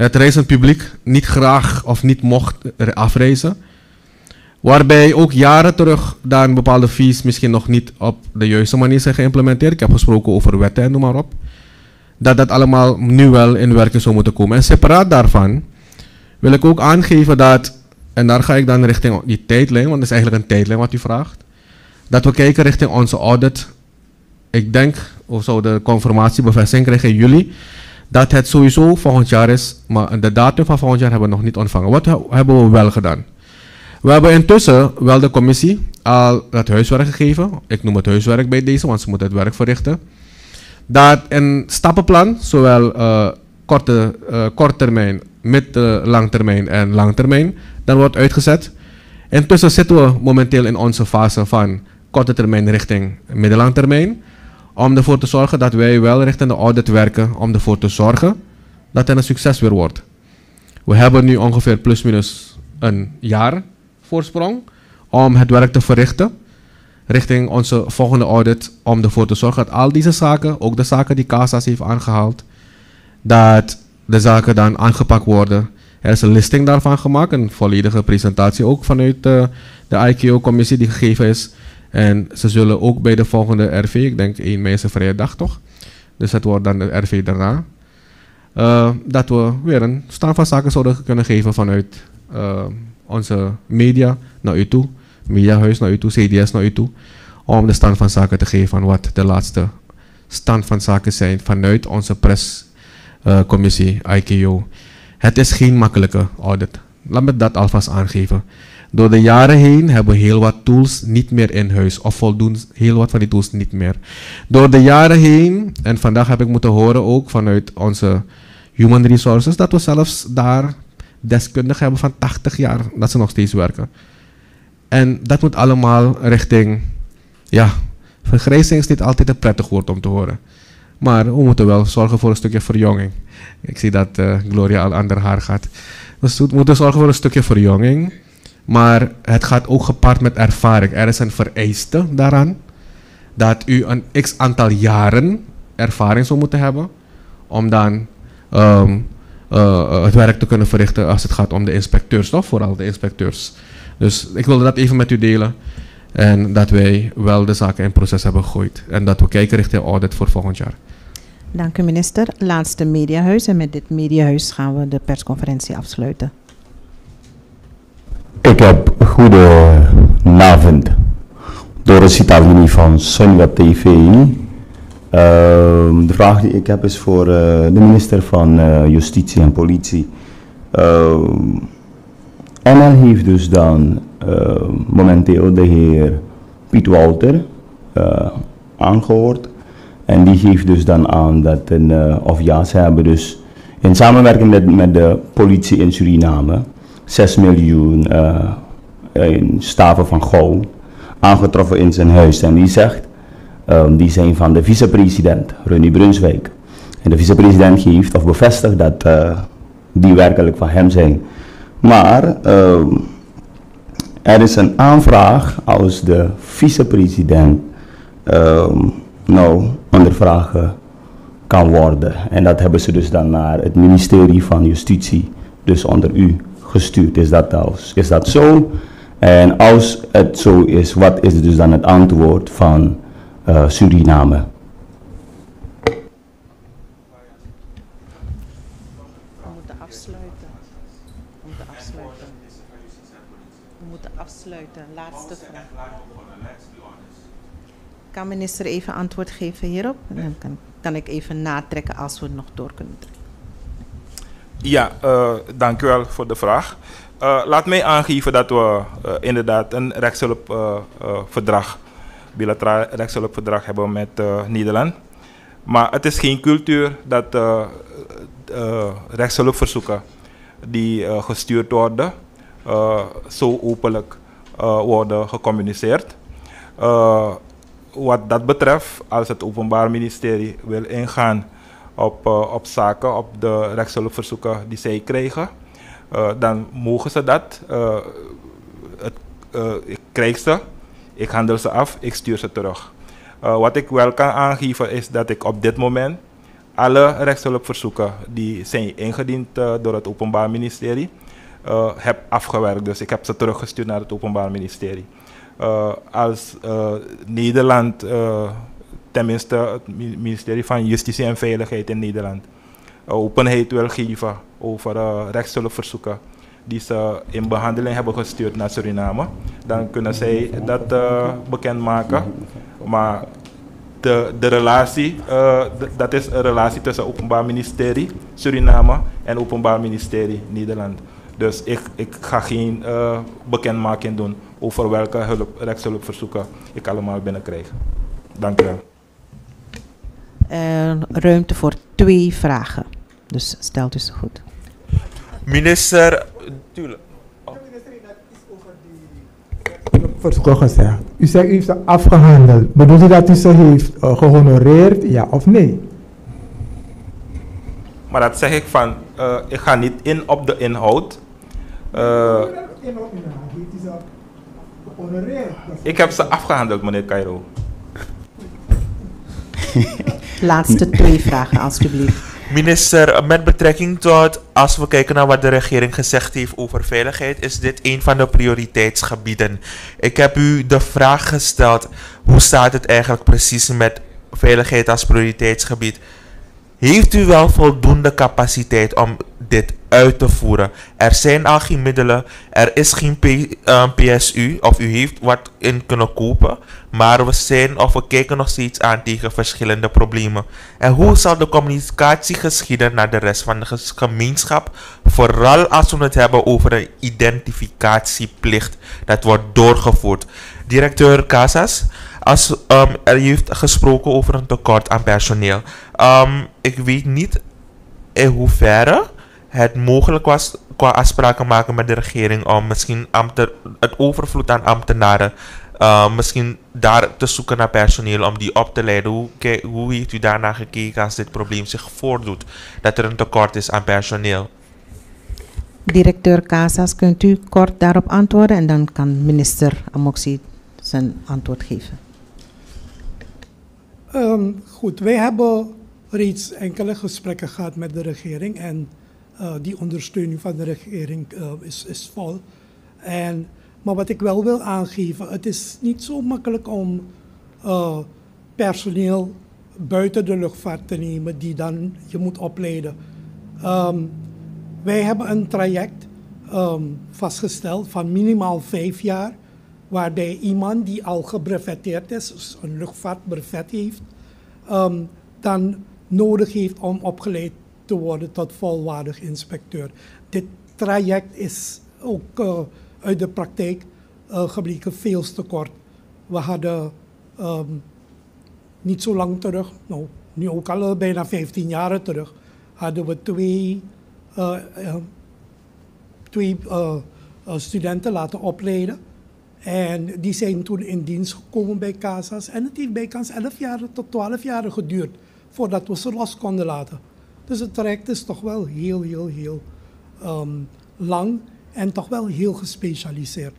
het reizend publiek niet graag of niet mocht afreizen. Waarbij ook jaren terug dan bepaalde fees misschien nog niet op de juiste manier zijn geïmplementeerd. Ik heb gesproken over wetten en noem maar op. Dat allemaal nu wel in werking zou moeten komen. En separaat daarvan wil ik ook aangeven dat, en daar ga ik dan richting die tijdlijn, want het is eigenlijk een tijdlijn wat u vraagt, dat we kijken richting onze audit. Ik denk, of zo de confirmatiebevestiging krijgen in juli, dat het sowieso volgend jaar is, maar de datum van volgend jaar hebben we nog niet ontvangen. Wat hebben we wel gedaan? We hebben intussen wel de commissie al het huiswerk gegeven. Ik noem het huiswerk bij deze, want ze moeten het werk verrichten. Dat een stappenplan, zowel korttermijn, langtermijn en langtermijn, dan wordt uitgezet. Intussen zitten we momenteel in onze fase van korte termijn richting middellange om ervoor te zorgen dat wij wel richting de audit werken, om ervoor te zorgen dat het een succes weer wordt. We hebben nu ongeveer plus-minus een jaar voorsprong om het werk te verrichten richting onze volgende audit, om ervoor te zorgen dat al deze zaken, ook de zaken die CASA's heeft aangehaald, dat de zaken dan aangepakt worden. Er is een listing daarvan gemaakt, een volledige presentatie ook vanuit de IKO-commissie die gegeven is. En ze zullen ook bij de volgende RV, ik denk 1 mei is een vrije dag toch? Dus het wordt dan de RV daarna. Dat we weer een stand van zaken zouden kunnen geven vanuit onze media naar u toe. Mediahuis naar u toe, CDS naar u toe. Om de stand van zaken te geven van wat de laatste stand van zaken zijn vanuit onze perscommissie IKO. Het is geen makkelijke audit. Laat me dat alvast aangeven. Door de jaren heen hebben we heel wat tools niet meer in huis. Of voldoen heel wat van die tools niet meer. Door de jaren heen, en vandaag heb ik moeten horen ook vanuit onze human resources, dat we zelfs daar deskundigen hebben van 80 jaar, dat ze nog steeds werken. En dat moet allemaal richting, ja, vergrijzing is niet altijd een prettig woord om te horen. Maar we moeten wel zorgen voor een stukje verjonging. Ik zie dat Gloria al ander haar gaat. Dus we moeten zorgen voor een stukje verjonging. Maar het gaat ook gepaard met ervaring. Er is een vereiste daaraan dat u een x aantal jaren ervaring zou moeten hebben om dan het werk te kunnen verrichten als het gaat om de inspecteurs, toch? Vooral de inspecteurs. Dus ik wilde dat even met u delen. En dat wij wel de zaken in proces hebben gegooid. En dat we kijken richting audit voor volgend jaar. Dank u minister. Laatste mediahuis. En met dit mediahuis gaan we de persconferentie afsluiten. Ik heb goede avond. Doris Citalini van Sonweb TV. De vraag die ik heb is voor de minister van Justitie en Politie. NL heeft dus dan momenteel de heer Piet Walter aangehoord. En die geeft dus dan aan dat ze hebben dus in samenwerking met de politie in Suriname 6 miljoen in staven van goud aangetroffen in zijn huis. En die zegt, die zijn van de vicepresident Ronnie Brunswijk. En de vicepresident geeft of bevestigt dat die werkelijk van hem zijn. Maar er is een aanvraag als de vicepresident ondervragen kan worden. En dat hebben ze dus dan naar het ministerie van Justitie, dus onder u, gestuurd. Is dat zo? En als het zo is, wat is dus dan het antwoord van Suriname? We moeten afsluiten. Laatste vraag. Kan minister even antwoord geven hierop? Dan kan ik even natrekken als we nog door kunnen trekken. Ja, dank u wel voor de vraag. Laat mij aangeven dat we inderdaad een rechtshulpverdrag, bilateraal rechtshulpverdrag hebben met Nederland. Maar het is geen cultuur dat rechtshulpverzoeken die gestuurd worden, zo openlijk worden gecommuniceerd. Wat dat betreft, als het Openbaar Ministerie wil ingaan op zaken, op de rechtshulpverzoeken die zij krijgen, dan mogen ze dat. Ik krijg ze, ik handel ze af, ik stuur ze terug. Wat ik wel kan aangeven is dat ik op dit moment alle rechtshulpverzoeken die zijn ingediend door het Openbaar Ministerie heb afgewerkt. Dus ik heb ze teruggestuurd naar het Openbaar Ministerie. Als Nederland, tenminste het ministerie van Justitie en Veiligheid in Nederland, openheid wil geven over rechtshulpverzoeken die ze in behandeling hebben gestuurd naar Suriname, dan kunnen zij dat bekendmaken. Maar de relatie, dat is een relatie tussen Openbaar Ministerie Suriname en Openbaar Ministerie Nederland. Dus ik ga geen bekendmaking doen over welke rechtshulpverzoeken ik allemaal binnenkrijg. Dank u wel. Ruimte voor 2 vragen. Dus stelt u ze goed. Minister, tuurlijk. Verzoeken gezegd. U zegt u heeft ze afgehandeld. Bedoelt u dat u ze heeft gehonoreerd, ja of nee? Maar dat zeg ik van, ik ga niet in op de inhoud. Ik heb ze afgehandeld, meneer Cairo. Laatste 2 vragen, alstublieft. Minister, met betrekking tot, als we kijken naar wat de regering gezegd heeft over veiligheid, is dit een van de prioriteitsgebieden. Ik heb u de vraag gesteld, hoe staat het eigenlijk precies met veiligheid als prioriteitsgebied? Heeft u wel voldoende capaciteit om dit uit te voeren? Er zijn al geen middelen, er is geen PSU, of u heeft wat in kunnen kopen, maar we kijken nog steeds aan tegen verschillende problemen. En hoe zal de communicatie geschieden naar de rest van de gemeenschap, vooral als we het hebben over een identificatieplicht dat wordt doorgevoerd? Directeur Casas, er heeft gesproken over een tekort aan personeel. Ik weet niet in hoeverre het mogelijk was qua afspraken maken met de regering om misschien het overvloed aan ambtenaren, misschien daar te zoeken naar personeel om die op te leiden. Hoe heeft u daarna gekeken als dit probleem zich voordoet, dat er een tekort is aan personeel? Directeur Casas, kunt u kort daarop antwoorden en dan kan minister Amoxie zijn antwoord geven. Goed, wij hebben reeds enkele gesprekken gehad met de regering en die ondersteuning van de regering is vol. Maar wat ik wel wil aangeven, het is niet zo makkelijk om personeel buiten de luchtvaart te nemen die dan je moet opleiden. Wij hebben een traject vastgesteld van minimaal 5 jaar, waarbij iemand die al gebreveteerd is, dus een luchtvaartbrevet heeft, dan nodig heeft om opgeleid te worden tot volwaardig inspecteur. Dit traject is ook uit de praktijk gebleken veel te kort. We hadden niet zo lang terug, nou, nu ook al bijna 15 jaar terug, hadden we twee studenten laten opleiden. En die zijn toen in dienst gekomen bij Casas. En het heeft bijkans 11 jaar tot 12 jaar geduurd voordat we ze los konden laten. Dus het traject is toch wel heel lang en toch wel heel gespecialiseerd.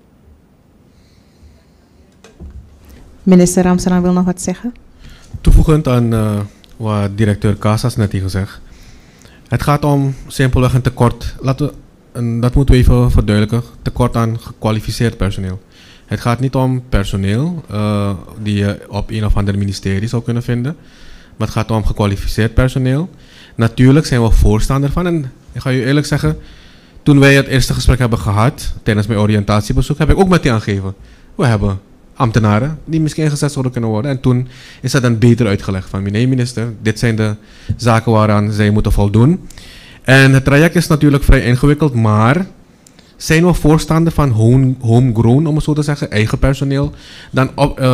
Minister Ramsaran wil nog wat zeggen? Toevoegend aan wat directeur Casas net heeft gezegd. Het gaat om simpelweg een tekort, dat moeten we even verduidelijken, tekort aan gekwalificeerd personeel. Het gaat niet om personeel die je op een of ander ministerie zou kunnen vinden, maar het gaat om gekwalificeerd personeel. Natuurlijk zijn we voorstander van, en ik ga u eerlijk zeggen, toen wij het eerste gesprek hebben gehad, tijdens mijn oriëntatiebezoek, heb ik ook meteen aangegeven, we hebben ambtenaren die misschien ingezet zouden kunnen worden. En toen is dat dan beter uitgelegd van, nee minister, dit zijn de zaken waaraan zij moeten voldoen. En het traject is natuurlijk vrij ingewikkeld, maar zijn we voorstander van homegrown, om het zo te zeggen, eigen personeel, dan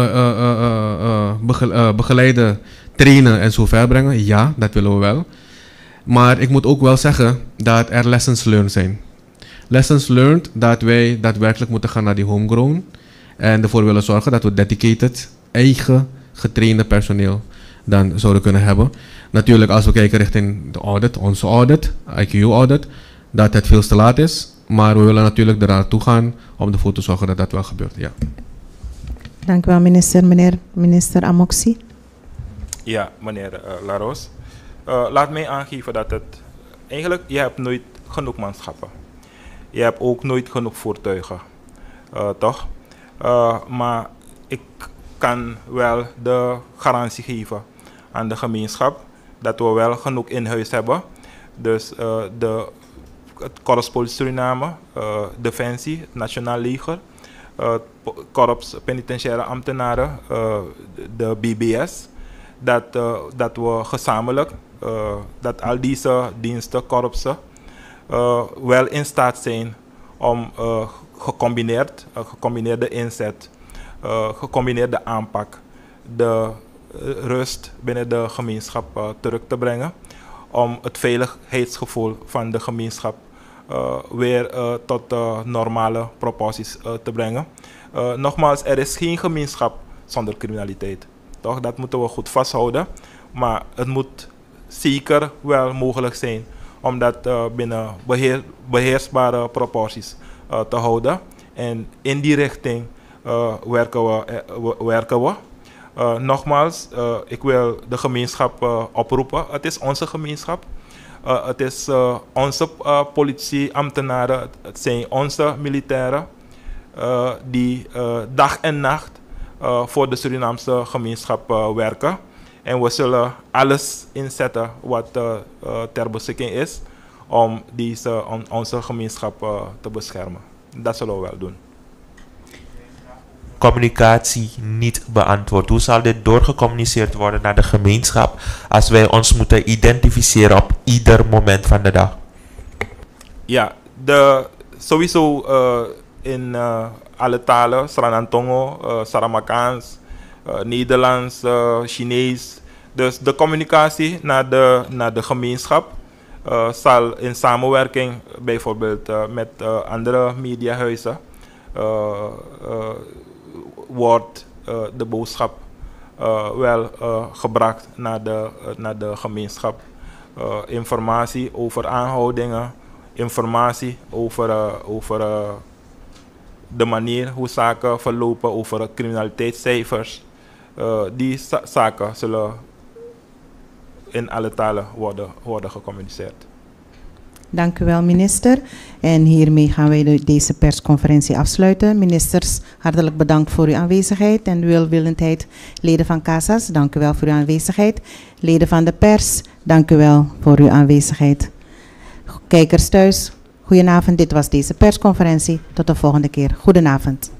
begeleiden, trainen en zo ver brengen? Ja, dat willen we wel. Maar ik moet ook wel zeggen dat er lessons learned zijn. Lessons learned dat wij daadwerkelijk moeten gaan naar die homegrown en ervoor willen zorgen dat we dedicated, eigen getrainde personeel dan zouden kunnen hebben. Natuurlijk, als we kijken richting de audit, onze audit, IQ-audit, dat het veel te laat is. Maar we willen natuurlijk eraan toe gaan om ervoor te zorgen dat dat wel gebeurt. Ja. Dank u wel, minister. Minister Amoxie. Ja, meneer Laros. laat mij aangeven dat het eigenlijk, je hebt nooit genoeg manschappen. Je hebt ook nooit genoeg voertuigen, toch? Maar ik kan wel de garantie geven aan de gemeenschap dat we wel genoeg in huis hebben. Dus het Korps Politie Suriname, Defensie, het Nationaal Leger, Korps Penitentiaire Ambtenaren, de BBS, dat we gezamenlijk, dat al deze diensten, korpsen, wel in staat zijn om gecombineerde inzet, gecombineerde aanpak, de rust binnen de gemeenschap terug te brengen, om het veiligheidsgevoel van de gemeenschap weer tot normale proporties te brengen. Nogmaals, er is geen gemeenschap zonder criminaliteit. Toch? Dat moeten we goed vasthouden. Maar het moet zeker wel mogelijk zijn om dat binnen beheersbare proporties te houden. En in die richting werken we. Nogmaals, ik wil de gemeenschap oproepen. Het is onze gemeenschap. Het is onze politieambtenaren. Het zijn onze militairen die dag en nacht voor de Surinaamse gemeenschap werken. En we zullen alles inzetten wat ter beschikking is om onze gemeenschap te beschermen. Dat zullen we wel doen. Communicatie niet beantwoord. Hoe zal dit doorgecommuniceerd worden naar de gemeenschap als wij ons moeten identificeren op ieder moment van de dag? Ja, sowieso in alle talen, Sranantongo, Saramakaans, Nederlands, Chinees. Dus de communicatie naar de gemeenschap zal in samenwerking bijvoorbeeld met andere mediahuizen wordt de boodschap wel gebracht naar de gemeenschap. Informatie over aanhoudingen, informatie over de manier hoe zaken verlopen, over criminaliteitscijfers. Die zaken zullen in alle talen worden gecommuniceerd. Dank u wel, minister. En hiermee gaan wij deze persconferentie afsluiten. Ministers, hartelijk bedankt voor uw aanwezigheid en uw welwillendheid. Leden van CASAS, dank u wel voor uw aanwezigheid. Leden van de pers, dank u wel voor uw aanwezigheid. Kijkers thuis, goedenavond. Dit was deze persconferentie. Tot de volgende keer. Goedenavond.